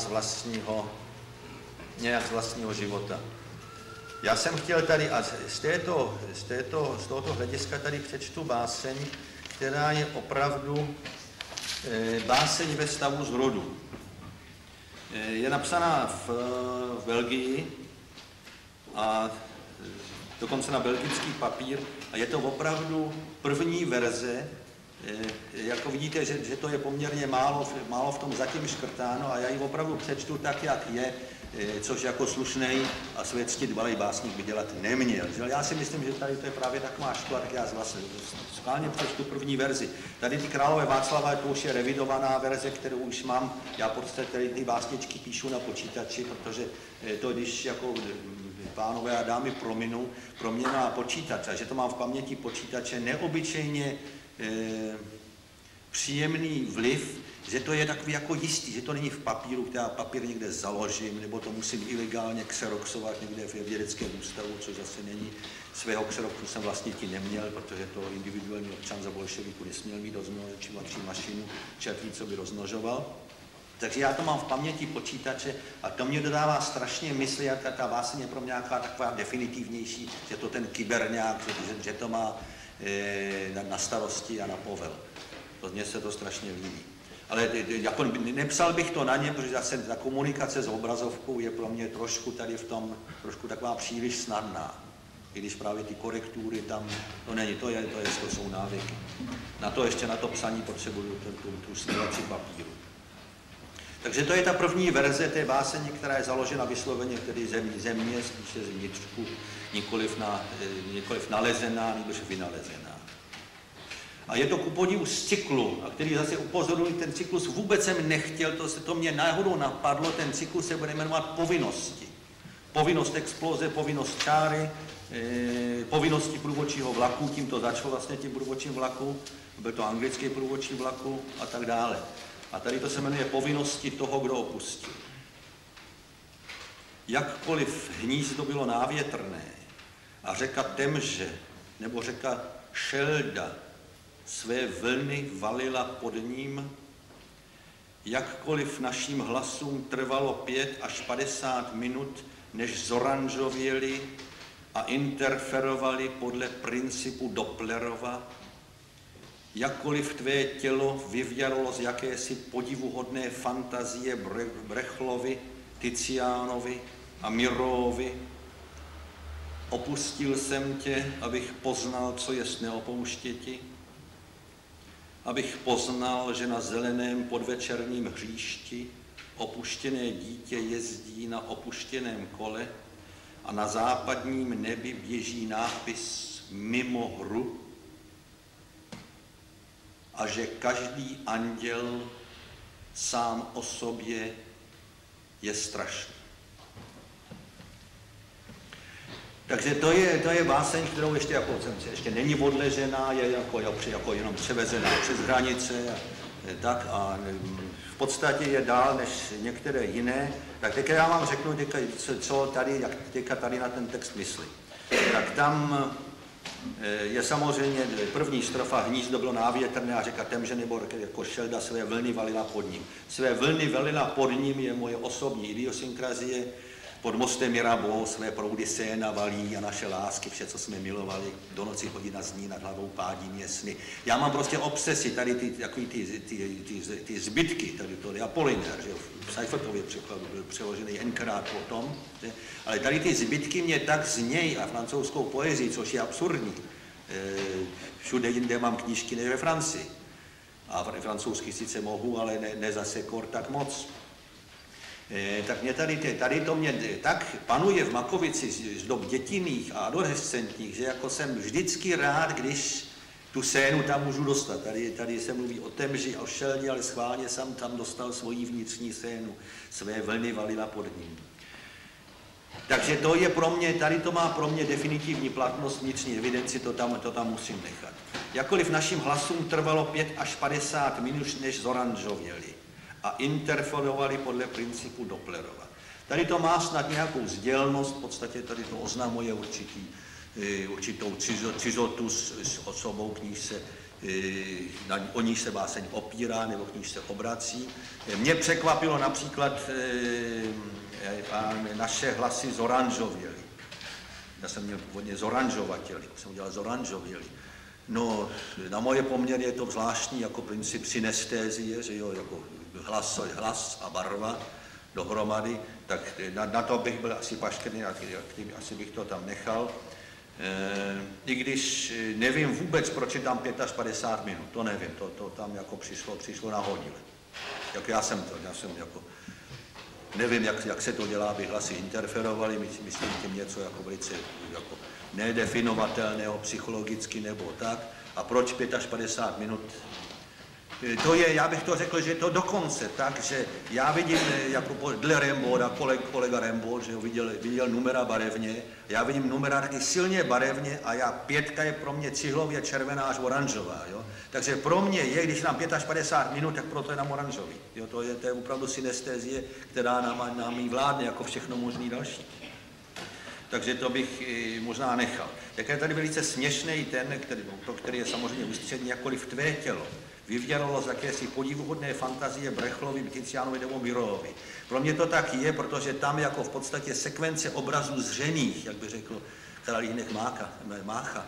nějak z vlastního života. Já jsem chtěl tady, a z tohoto hlediska tady přečtu báseň, která je opravdu báseň ve stavu zrodu. Je napsaná v Belgii a dokonce na belgický papír a je to opravdu první verze. Jako vidíte, že to je poměrně málo v tom zatím škrtáno a já ji opravdu přečtu tak, jak je, což jako slušnej a světstidvalý básník by dělat neměl. Já si myslím, že tady to je právě taková škola, tak já vlastně schválně přečtu první verzi. Tady ty králové Václava, to už je revidovaná verze, kterou už mám. Já prostě tady ty básničky píšu na počítači, protože to, když jako pánové a dámy proměná počítače, že to mám v paměti počítače, neobyčejně příjemný vliv, že to je takový jako jistý, že to není v papíru, která papír někde založím, nebo to musím ilegálně xeroxovat někde v vědeckém ústavu, což zase není. Svého xeroxu jsem vlastně neměl, protože to individuální občan za bolševiku nesměl mít rozmnožovací mašinu, čert ví, co by rozmnožoval. Takže já to mám v paměti počítače a to mě dodává strašně mysli, a ta báseň je pro mě nějaká taková definitivnější, že to ten kyberňák, že to má na starosti a na povel. Mně se to strašně líbí. Ale jako nepsal bych to na ně, protože zase ta komunikace s obrazovkou je pro mě trošku tady v tom, trošku taková příliš snadná. I když právě ty korektury tam, to není, to jsou návyky. Ještě na to psaní potřebuju tu snilaci papíru. Takže to je ta první verze té básně, která je založena vysloveně tedy země, spíše z vnitřku, nikoliv nalezená, nebož vynalezená. A je to ku podivu z cyklu, a který zase upozorňuji, ten cyklus vůbec jsem nechtěl, to mě náhodou napadlo, ten cyklus se bude jmenovat Povinnosti. Povinnost exploze, povinnost čáry, povinnosti průvodčího vlaku, tím to začalo vlastně tím průvodčím vlaku, byl to anglický průvodčí vlaku a tak dále. A tady to se jmenuje Povinnosti toho, kdo opustil. Jakkoliv hnízdo bylo návětrné a řeka Temže nebo řeka Šelda své vlny valila pod ním, jakkoliv našim hlasům trvalo 5 až 50 minut, než zoranžověli a interferovali podle principu Dopplerova, jakkoliv tvé tělo vyvjarlo z jakési podivuhodné fantazie Brechlovi, Tizianovi a Mirovi, opustil jsem tě, abych poznal, co jest neopouštěti, abych poznal, že na zeleném podvečerním hřišti opuštěné dítě jezdí na opuštěném kole a na západním nebi běží nápis mimo hru a že každý anděl sám o sobě je strašný. Takže to je báseň, kterou ještě není odležená, je jako jenom převezená přes hranice a v podstatě je dál než některé jiné. Tak teď já vám řeknu, jak teďka tady na ten text myslím. Tak tam je samozřejmě první strofa, hnízdo bylo návětrné a řeka temže nebo jako šelda své vlny valila pod ním. Své vlny valila pod ním je moje osobní idiosynkrazie. Pod mostem Mirabeau své proudy Séna valí a naše lásky, vše, co jsme milovali, do noci hodina zní, nad hlavou pádí mě sny. Já mám prostě obsesi, tady ty zbytky, tady to je Apollinaire, že v Seifertově překladu byl přeložený nkrát potom, že? Ale tady ty zbytky mě tak znějí a francouzskou poezii, což je absurdní. Všude jinde mám knížky než ve Francii. A francouzsky sice mohu, ale ne zase kor tak moc. Tak mě tady to mě tak panuje v Makovici z dob dětinných a adolescentních, že jako jsem vždycky rád, když tu Sénu tam můžu dostat. Tady se mluví o temži a o šeldě, ale schválně jsem tam dostal svoji vnitřní Sénu. Své vlny valila pod ním. Takže to je pro mě, tady to má pro mě definitivní platnost, vnitřní evidenci, to tam musím nechat. Jakkoliv našim hlasům trvalo 5 až 50 minut, než zoranžověli a interferovali podle principu Dopplerova. Tady to má snad nějakou sdělnost, v podstatě tady to oznamuje určitou cizotu s osobou, o níž se báseň opírá nebo k níž se obrací. Mě překvapilo například naše hlasy zoranžověly. Já jsem měl původně zoranžovatěli, jsem udělal zoranžověli. No, na moje poměry je to zvláštní jako princip synestézie, že jo, jako hlas a barva dohromady, tak na to bych byl asi paškrný, asi bych to tam nechal. I když nevím vůbec, proč je tam 55 minut, to nevím, to tam jako přišlo nahodile. Jak já jsem jako, nevím, jak se to dělá, aby hlasy interferovaly, myslím tím něco jako velice jako nedefinovatelného psychologicky nebo tak. A proč 55 minut? To je, já bych to řekl, že je to dokonce tak, že já vidím jako dle Rimbaуда, kolega Rimbaud, že ho viděl numera barevně, já vidím numera taky silně barevně a 5 je pro mě cihlově červená až oranžová. Jo? Takže pro mě je, když nám 55 minut, tak proto je nám oranžový. Jo? To je opravdu synestézie, která nám jí vládne jako všechno možný další. Takže to bych možná nechal. Tak je tady velice směšný ten, který je samozřejmě ústřední, jakkoliv tvé tělo vyvěralo z jakési podivuhodné fantazie Brechlovi, Tizianovi nebo Mirovi. Pro mě to tak je, protože tam jako v podstatě sekvence obrazů zřených, jak by řekl Karolínek Mácha,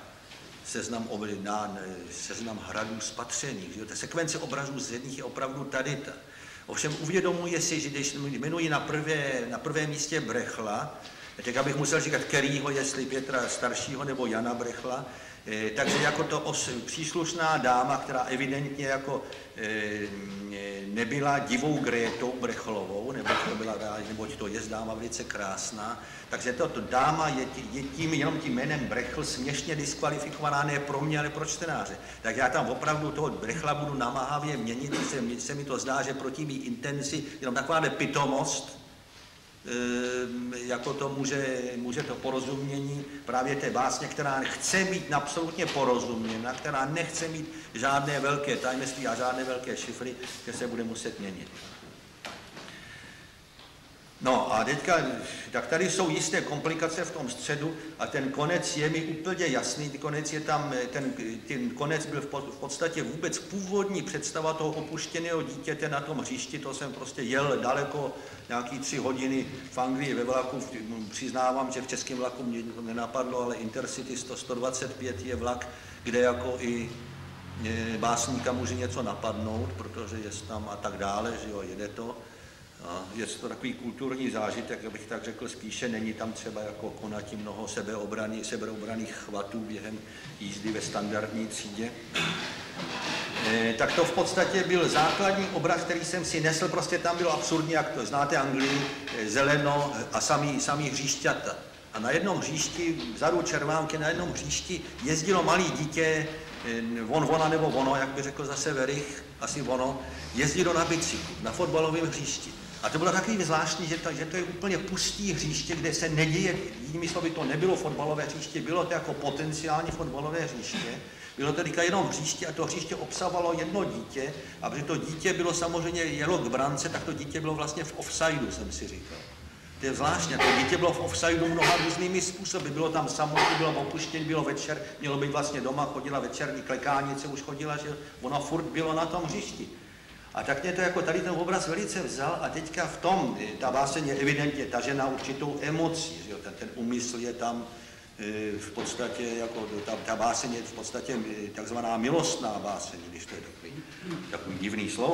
seznam hradů spatřených. Že? Ta sekvence obrazů zřených je opravdu tady ta. Ovšem uvědomuje si, že když jmenuji na prvém místě Brechla, tak abych musel říkat Kerryho, jestli Petra staršího nebo Jana Brechla, takže jako to příslušná dáma, která evidentně nebyla divou Grétou Brechlovou, neboť to je dáma velice krásná, takže tato dáma je jenom tím jménem Brechl směšně diskvalifikovaná ne pro mě, ale pro čtenáře. Tak já tam opravdu toho Brechla budu namáhavě měnit, se mi to zdá, že proti mý intenci jenom taková pitomost, jako to může to porozumění právě té básně, která chce být absolutně porozuměna, která nechce mít žádné velké tajemství a žádné velké šifry, že se bude muset měnit. No a teďka, tak tady jsou jisté komplikace v tom středu a ten konec je mi úplně jasný, ten konec byl v podstatě vůbec původní představa toho opuštěného dítěte na tom hřišti, to jsem prostě jel daleko, nějaký 3 hodiny v Anglii ve vlaku, přiznávám, že v českém vlaku mě to nenapadlo, ale Intercity 125 je vlak, kde jako i básníka může něco napadnout, protože je tam a tak dále, že jo, jede to. A je to takový kulturní zážitek, abych tak řekl, spíše není tam třeba jako konatí mnoho sebeobraných chvatů během jízdy ve standardní třídě. Tak to v podstatě byl základní obraz, který jsem si nesl, prostě tam bylo absurdní, jak to znáte Anglii, zeleno a samý hříšťata. A na jednom hříšti, vzadu červánky, na jednom hříšti jezdilo malé dítě, ona nebo ono, jak by řekl zase Verich, asi ono, jezdilo na bicyklu, na fotbalovém hřišti. A to bylo takový zvláštní, že to je úplně pustý hřiště, kde se neděje, jinými slovy to nebylo fotbalové hřiště, bylo to jako potenciální fotbalové hřiště, bylo to teďka jenom hřiště a to hřiště obsahovalo jedno dítě a protože to dítě bylo samozřejmě jelo k brance, tak to dítě bylo vlastně v offsideu, jsem si říkal. To je zvláštně, to dítě bylo v offsideu mnoha různými způsoby, bylo tam samotné, bylo opuštěné, bylo večer, mělo být vlastně doma, chodila večerní klekánice, už chodila, že ono furt bylo na tom hřišti. A tak mě to jako tady ten obraz velice vzal a teďka v tom, ta báseň je evidentně tažená určitou emocí, že jo? Ten úmysl je tam v podstatě, jako ta báseň je v podstatě takzvaná milostná báseň, když to je takový divný slovo.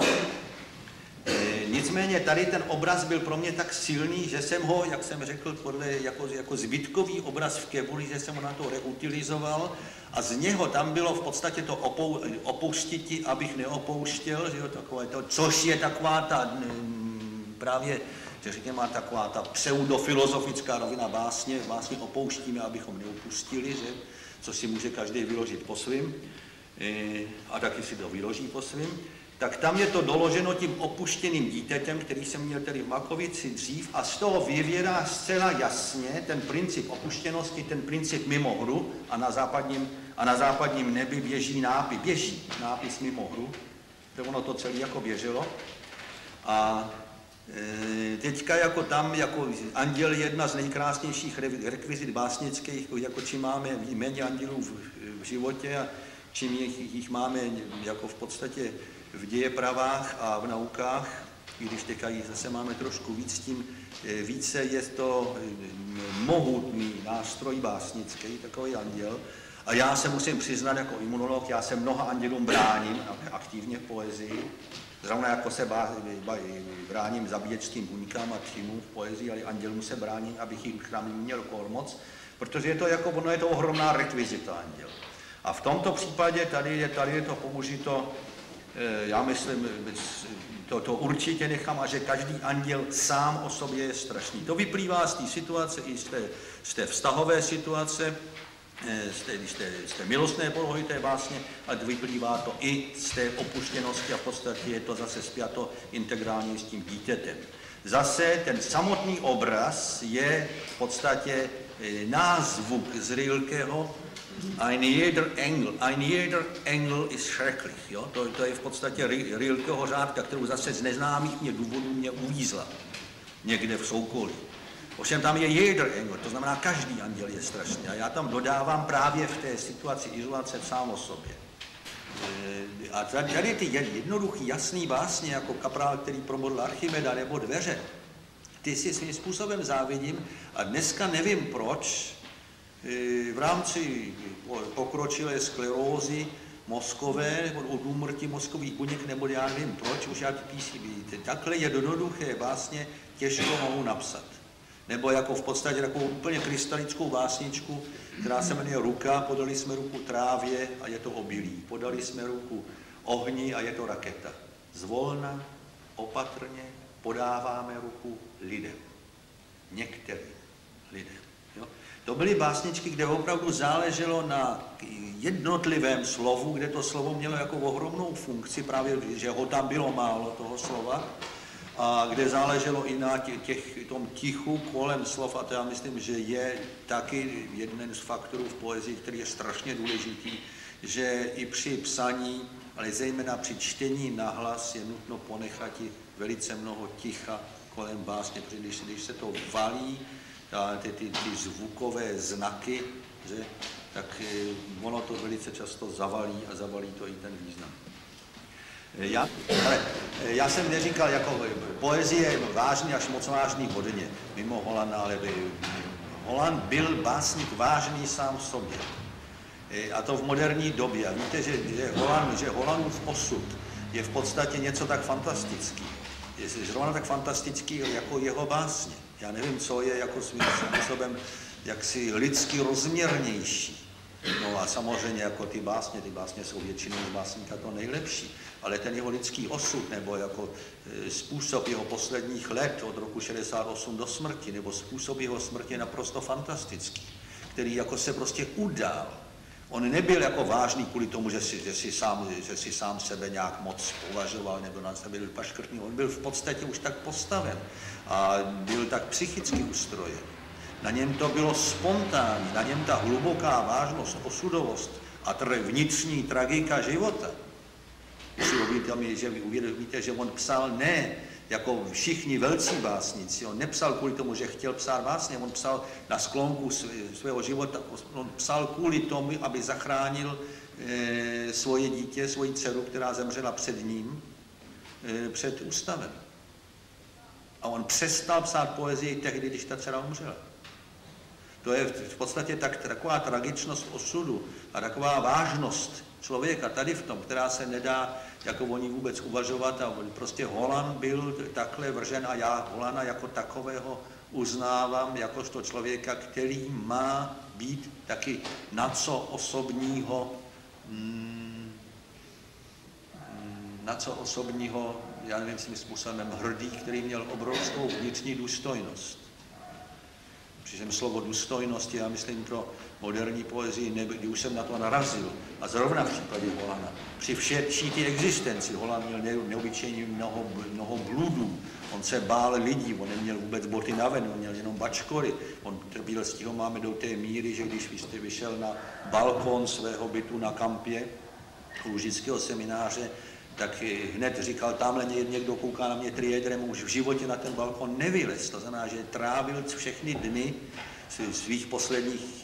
Nicméně tady ten obraz byl pro mě tak silný, že jsem ho, jak jsem řekl, jako zbytkový obraz v kebuli, že jsem ho na to reutilizoval a z něho tam bylo v podstatě to opouštiti, abych neopouštěl, že jo, takové to, což je taková ta právě, že řekněme, taková ta pseudofilozofická rovina básně, vlastně opouštíme, abychom neopustili, že, co si může každý vyložit po svým a taky si to vyloží po svým. Tak tam je to doloženo tím opuštěným dítětem, který jsem měl tedy v Makovici dřív a z toho vyvěrá zcela jasně ten princip opuštěnosti, ten princip mimo hru a na západním nebi běží nápis mimo hru, to ono to celé jako běželo. A teďka jako tam, jako anděl je jedna z nejkrásnějších rekvizit básnických, jako čím máme méně andělů v životě a čím jich máme jako v podstatě v dějepravách a v naukách, i když teďka zase máme trošku víc, tím více je to mohutný nástroj básnický, takový anděl. A já se musím přiznat jako imunolog, já se mnoha andělům bráním aktivně v poezii, zrovna jako se bráním zabíječským buňkám a tchýmům v poezii, ale andělům se bráním, abych jich tam měl kormoc, protože je to jako, ono je to ohromná rekvizita anděl. A v tomto případě tady je to použito, já myslím, to určitě nechám, a že každý anděl sám o sobě je strašný. To vyplývá z té situace i z té vztahové situace, z té milostné polohy té básně, ale vyplývá to i z té opuštěnosti a v podstatě je to zase spjato integrálně s tím dítětem. Zase ten samotný obraz je v podstatě názvuk z Rilkeho Ein jeder Engel ist schrecklich. Jo? To je v podstatě Rilkeho řádka, kterou zase z neznámých důvodů mě uvízla někde v soukolí. Ovšem tam je jeder Engel, to znamená každý anděl je strašný. A já tam dodávám právě v té situaci izolace sám o sobě. A tady ty jednoduchý, jasný básně, jako Kaprál, který probodl Archimeda, nebo Dveře, ty si svým způsobem závidím a dneska nevím proč, v rámci pokročilé sklerózy mozkové, nebo od úmrtí mozkových buněk, nebo já nevím proč, už já ty písy vidíte. Takhle jednoduché básně těžko mohu napsat. Nebo jako v podstatě takovou úplně krystalickou básničku, která se jmenuje Ruka, podali jsme ruku trávě a je to obilí. Podali jsme ruku ohni a je to raketa. Zvolna, opatrně podáváme ruku lidem. Některým lidem. Jo? To byly básničky, kde opravdu záleželo na jednotlivém slovu, kde to slovo mělo jako ohromnou funkci, právě, že ho tam bylo málo, toho slova, a kde záleželo i na tom tichu kolem slov, a to já myslím, že je taky jeden z faktorů v poezii, který je strašně důležitý, že i při psaní, ale zejména při čtení nahlas je nutno ponechat velice mnoho ticha kolem básně, protože když se to valí, ty zvukové znaky, že, tak ono to velice často zavalí a zavalí to i ten význam. Já jsem neříkal, jako poezie je vážný až moc vážný hodně, mimo Holana, ale Holan byl básník vážný sám v sobě. A to v moderní době. A víte, že Holanův osud je v podstatě něco tak fantastický. Je zrovna tak fantastický jako jeho básně. Já nevím, co je jako svým způsobem jaksi lidsky rozměrnější. No a samozřejmě jako ty básně jsou většinou z básníka to nejlepší, ale ten jeho lidský osud, nebo jako způsob jeho posledních let od roku 68 do smrti, nebo způsob jeho smrti je naprosto fantastický, který jako se prostě udál. On nebyl jako vážný kvůli tomu, že si sám sebe nějak moc považoval nebo na sebe byl paškrtný. On byl v podstatě už tak postaven a byl tak psychicky ustrojen. Na něm to bylo spontánní, na něm ta hluboká vážnost, osudovost a vnitřní tragika života. Jestli uvědomíte, že on psal ne jako všichni velcí básníci. On nepsal kvůli tomu, že chtěl psát básně, on psal na sklonku svého života, on psal kvůli tomu, aby zachránil svoje dítě, svoji dceru, která zemřela před ním, před ústavem. A on přestal psát poezii tehdy, když ta dcera umřela. To je v podstatě taková tragičnost osudu a taková vážnost člověka tady v tom, která se nedá jako o ní vůbec uvažovat a prostě Holan byl takhle vržen a já Holana jako takového uznávám jakožto člověka, který má být taky na co osobního, já nevím, svým způsobem hrdý, který měl obrovskou vnitřní důstojnost. Přičem slovo důstojnosti, já myslím pro moderní poezii, kdy už jsem na to narazil. A zrovna v případě Holana. Při vší té existenci Holan měl neobyčejně mnoho bludů. On se bál lidí, on neměl vůbec boty na ven, on měl jenom bačkory. On trpěl máme do té míry, že když jste vyšel na balkón svého bytu na kampě Lužického semináře, tak hned říkal, tamhle někdo kouká na mě triédrem, už v životě na ten balkon nevylez. To znamená, že trávil všechny dny svých posledních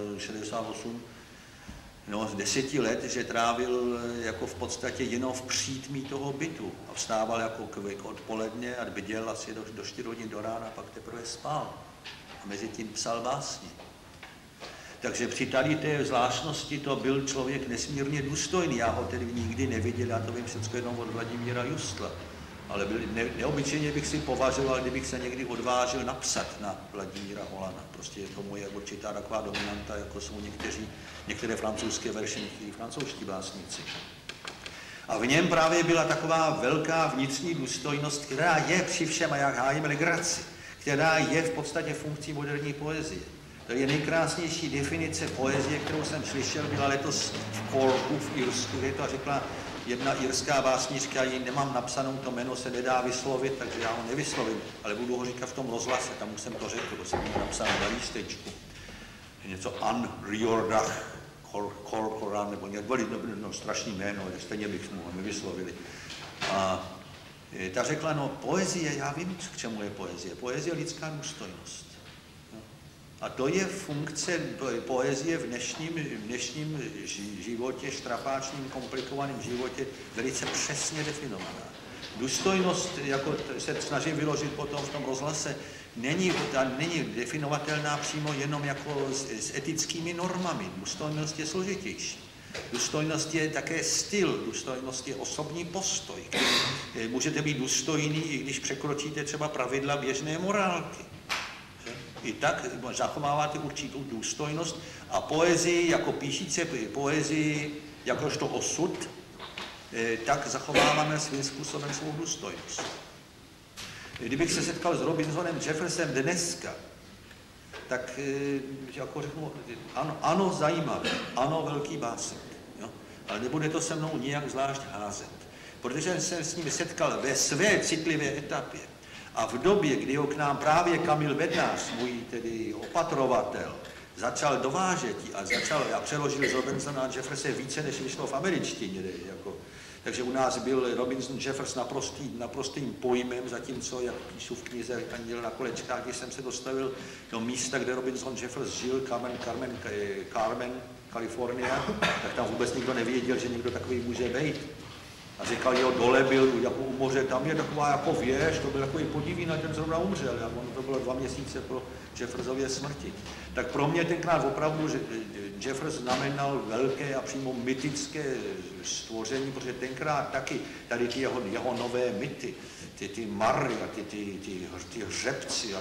10 let, že trávil jako v podstatě jenom v přítmí toho bytu. A vstával jako odpoledne a bděl asi do 4 hodin do rána, pak teprve spal. A mezi tím psal básně. Takže při tady té zvláštnosti to byl člověk nesmírně důstojný. Já ho tedy nikdy neviděl, já to vím všechno jenom od Vladimíra Justla. Ale neobyčejně bych si považoval, kdybych se někdy odvážil napsat na Vladimíra Holana. Prostě je to moje určitá taková dominanta, jako jsou některé francouzské verše, někteří francouzští básníci. A v něm právě byla taková velká vnitřní důstojnost, která je při všem, a jak hájím legraci, která je v podstatě funkcí moderní poezie. To je nejkrásnější definice poezie, kterou jsem slyšel, byla letos v Corku v Irsku, kde to řekla jedna irská básnířka, ji nemám napsanou, to jméno se nedá vyslovit, takže já ho nevyslovím, ale budu ho říkat v tom rozhlase, tam už jsem to řekl, to jsem měl napsat na lístečku. Něco An Riordach Corcoran, nebo něco strašný jméno, ale stejně bych mu ho nevyslovili. A ta řekla, no poezie, já vím, k čemu je poezie. Poezie je lidská důstojnost. A to je funkce poezie v dnešním životě, štrapáčním, komplikovaném životě, velice přesně definovaná. Důstojnost, jako se snažím vyložit potom v tom rozhlase, není definovatelná přímo jenom jako s etickými normami. Důstojnost je složitější. Důstojnost je také styl, důstojnost je osobní postoj. Můžete být důstojný, i když překročíte třeba pravidla běžné morálky. I tak zachováváte určitou důstojnost a poezii, jako píšíce poezii, jakožto osud, tak zachováváme svým způsobem svou důstojnost. Kdybych se setkal s Robinsonem Jeffersem dneska, tak jako řeknu, ano zajímavé, ano velký básník, jo? Ale nebude to se mnou nijak zvlášť házet, protože jsem s ním setkal ve své citlivé etapě. A v době, kdy ho k nám právě Kamil Bednář, můj tedy opatrovatel, začal dovážet a přeložil z Robinsona a Jefferse více, než vyšlo v američtině. Takže u nás byl Robinson Jeffers naprostým pojmem, zatímco, jak píšu v knize Anděl na kolečkách, když jsem se dostavil do místa, kde Robinson Jeffers žil, Carmen, Kalifornia, tak tam vůbec nikdo nevěděl, že někdo takový může být. A říkal, jo, dole byl jako u moře, tam je taková jako věž, to byl takový podivín, a ten zrovna umřel. A to bylo 2 měsíce po Jeffersově smrti. Tak pro mě tenkrát opravdu Jeffers znamenal velké a přímo mytické stvoření, protože tenkrát taky tady ty jeho nové myty, ty mary a ty hřebci a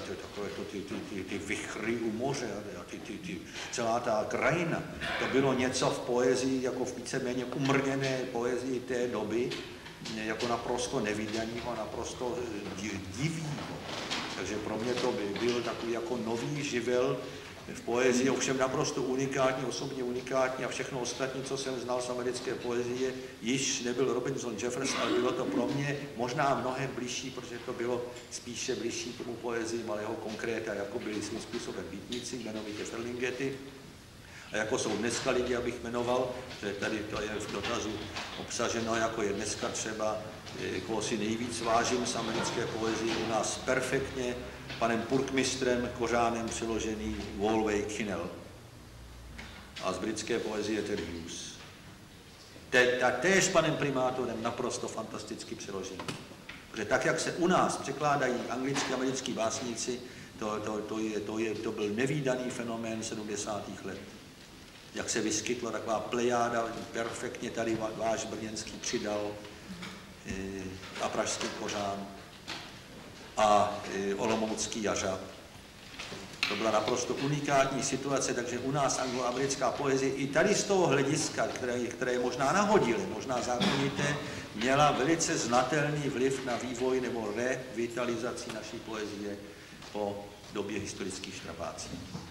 ty vichry u moře a celá ta krajina, to bylo něco v poezii, jako v víceméně umrněné poezii té doby, jako naprosto neviděného a naprosto divného. Takže pro mě to byl takový jako nový živel v poezii, ovšem naprosto unikátní, osobně unikátní a všechno ostatní, co jsem znal z americké poezie, již nebyl Robinson Jeffers, ale bylo to pro mě možná mnohem bližší, protože to bylo spíše bližší tomu poezii malého konkréta, jako byli svým způsobem býtníci, jmenovitě Ferlinghetti. A jako jsou dneska lidi, abych jmenoval, že tady to je v dotazu obsaženo, jako je dneska třeba, koho si nejvíc vážím z americké poezie, u nás perfektně panem Purkmistrem Kořánem přeložený Walway Kinnell. A z britské poezie Terry Hughes. Též panem primátorem naprosto fantasticky přeložený. Protože tak, jak se u nás překládají angličtí a američtí básníci, to byl nevídaný fenomén 70. let. Jak se vyskytla taková plejáda, perfektně tady váš brněnský Přidal a pražský Kořán a olomoucký Jařa. To byla naprosto unikátní situace, takže u nás angloamerická poezie i tady z toho hlediska, které možná nahodily, možná zákonité, měla velice znatelný vliv na vývoj nebo revitalizaci naší poezie po době historických štrapácí.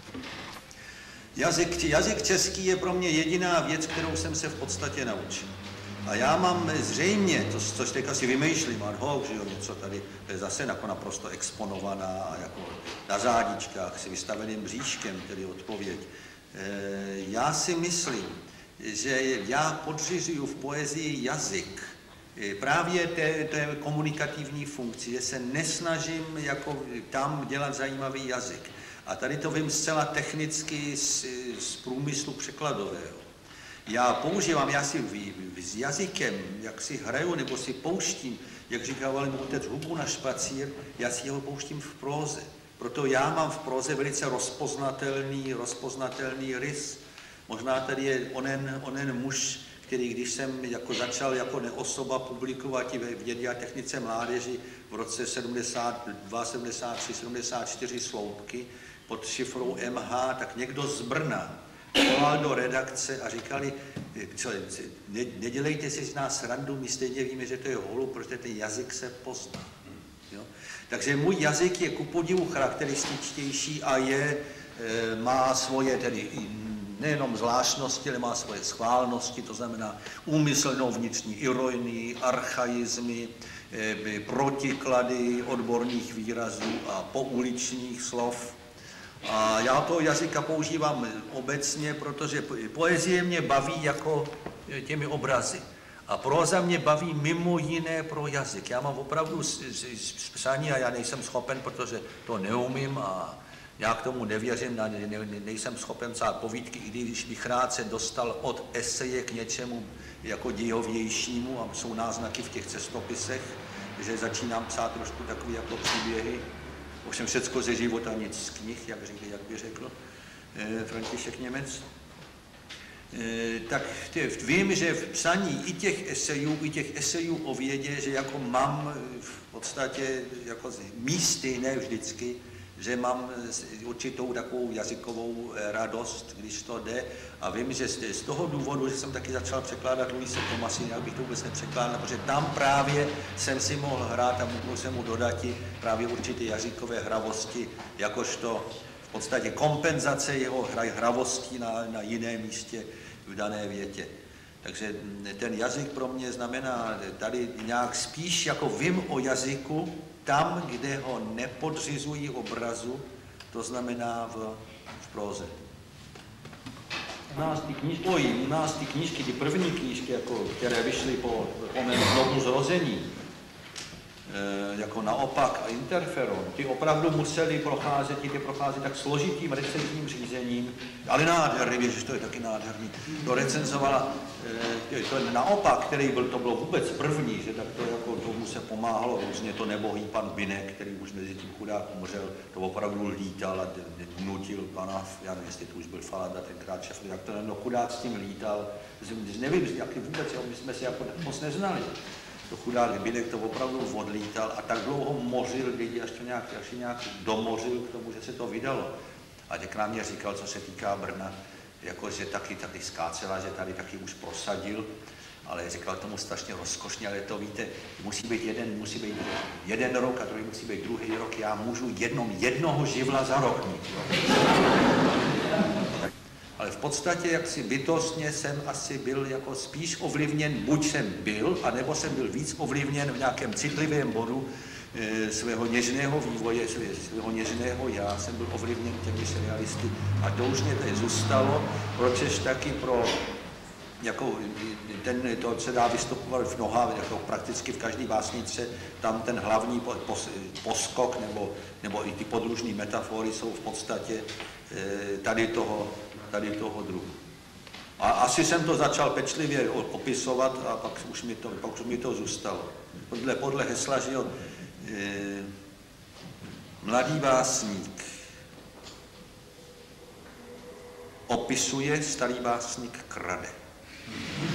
Jazyk český je pro mě jediná věc, kterou jsem se v podstatě naučil. A já mám zřejmě, což teď asi vymýšlím ad hoc, že jo, něco tady je zase jako naprosto exponovaná a jako na zádičkách s vystaveným bříškem, tedy odpověď. Já si myslím, že já podřizuju v poezii jazyk právě té komunikativní funkci, že se nesnažím jako tam dělat zajímavý jazyk. A tady to vím zcela technicky z průmyslu překladového. Já používám, já si s jazykem, jak si hraju nebo si pouštím, jak říkal můj otec, hubu na špacír, já si ho pouštím v próze. Proto já mám v próze velice rozpoznatelný rys. Možná tady je onen muž, který když jsem začal jako neosoba publikovat v Vědě a technice mládeži v roce 72, 73, 74 sloupky pod šifrou MH, tak někdo z Brna volal do redakce a říkali, nedělejte si z nás srandu, my stejně víme, že to je holub, protože ten jazyk se pozná. Jo? Takže můj jazyk je ku podivu charakterističtější a má svoje tedy nejenom zvláštnosti, ale má svoje schválnosti, to znamená úmyslnou vnitřní ironii, archaizmy, protiklady odborných výrazů a pouličních slov. A já toho jazyka používám obecně, protože poezie mě baví jako těmi obrazy. A próza mě baví mimo jiné pro jazyk. Já mám opravdu z psaní a já nejsem schopen, protože to neumím a já k tomu nevěřím, nejsem schopen psát povídky, i když bych rád se dostal od eseje k něčemu jako dějovějšímu a jsou náznaky v těch cestopisech, že začínám psát trošku takový jako příběhy. Ovšem všecko ze života, nic z knih, jak by řekl František Němec. Tak vím, že v psaní i těch esejů o vědě, že jako mám v podstatě jako místy, ne vždycky, že mám určitou takovou jazykovou radost, když to jde. A vím, že z toho důvodu, že jsem taky začal překládat Luise Tomasi, jak bych to vůbec nepřekládal, protože tam právě jsem si mohl hrát a mohl jsem mu dodat právě určité jazykové hravosti, jakožto v podstatě kompenzace jeho hravostí na jiném místě v dané větě. Takže ten jazyk pro mě znamená tady nějak spíš jako vím o jazyku, tam, kde ho nepodřizují obrazu, to znamená v próze. U nás ty knížky, ty první knížky, které vyšly po mém znovu zrození, jako Naopak a Interferon, ty opravdu museli procházet tak složitým recenzním řízením, ale nádherný, že to je taky nádherný. To recenzovala to Naopak, to bylo vůbec první, že tak to jako tomu se pomáhalo různě, to nebohý pan Binek, který už mezi tím chudák umřel, to opravdu lítal a nutil pana, já nevím, jestli to už byl Falada, tenkrát šef, jak to chudák s tím lítal, nevím, jaký vůbec, my jsme si jako moc neznali. To chudák Binek to opravdu odlítal a tak dlouho mořil lidi, až nějak domořil k tomu, že se to vydalo. A děkán mě říkal, co se týká Brna, jako že taky skácela, že tady taky už prosadil. ale říkal tomu strašně rozkošně, ale to víte, musí být jeden rok a druhý musí být druhý rok, já můžu jednoho živla za rok mít. Jo? Ale v podstatě jaksi bytostně jsem asi byl jako spíš ovlivněn, buď jsem byl, anebo jsem byl víc ovlivněn v nějakém citlivém bodu svého něžného vývoje, svého něžného já jsem byl ovlivněn těmi serialisty a to už mě tady zůstalo, pročež taky pro jako to se dá vystupovat v mnoha, jako prakticky v každé básnice, tam ten hlavní poskok nebo i ty podružné metafory jsou v podstatě tady toho druhu. A asi jsem to začal pečlivě opisovat a pak už mi to zůstalo. Podle hesla, že jo, mladý básník opisuje, starý básník krade.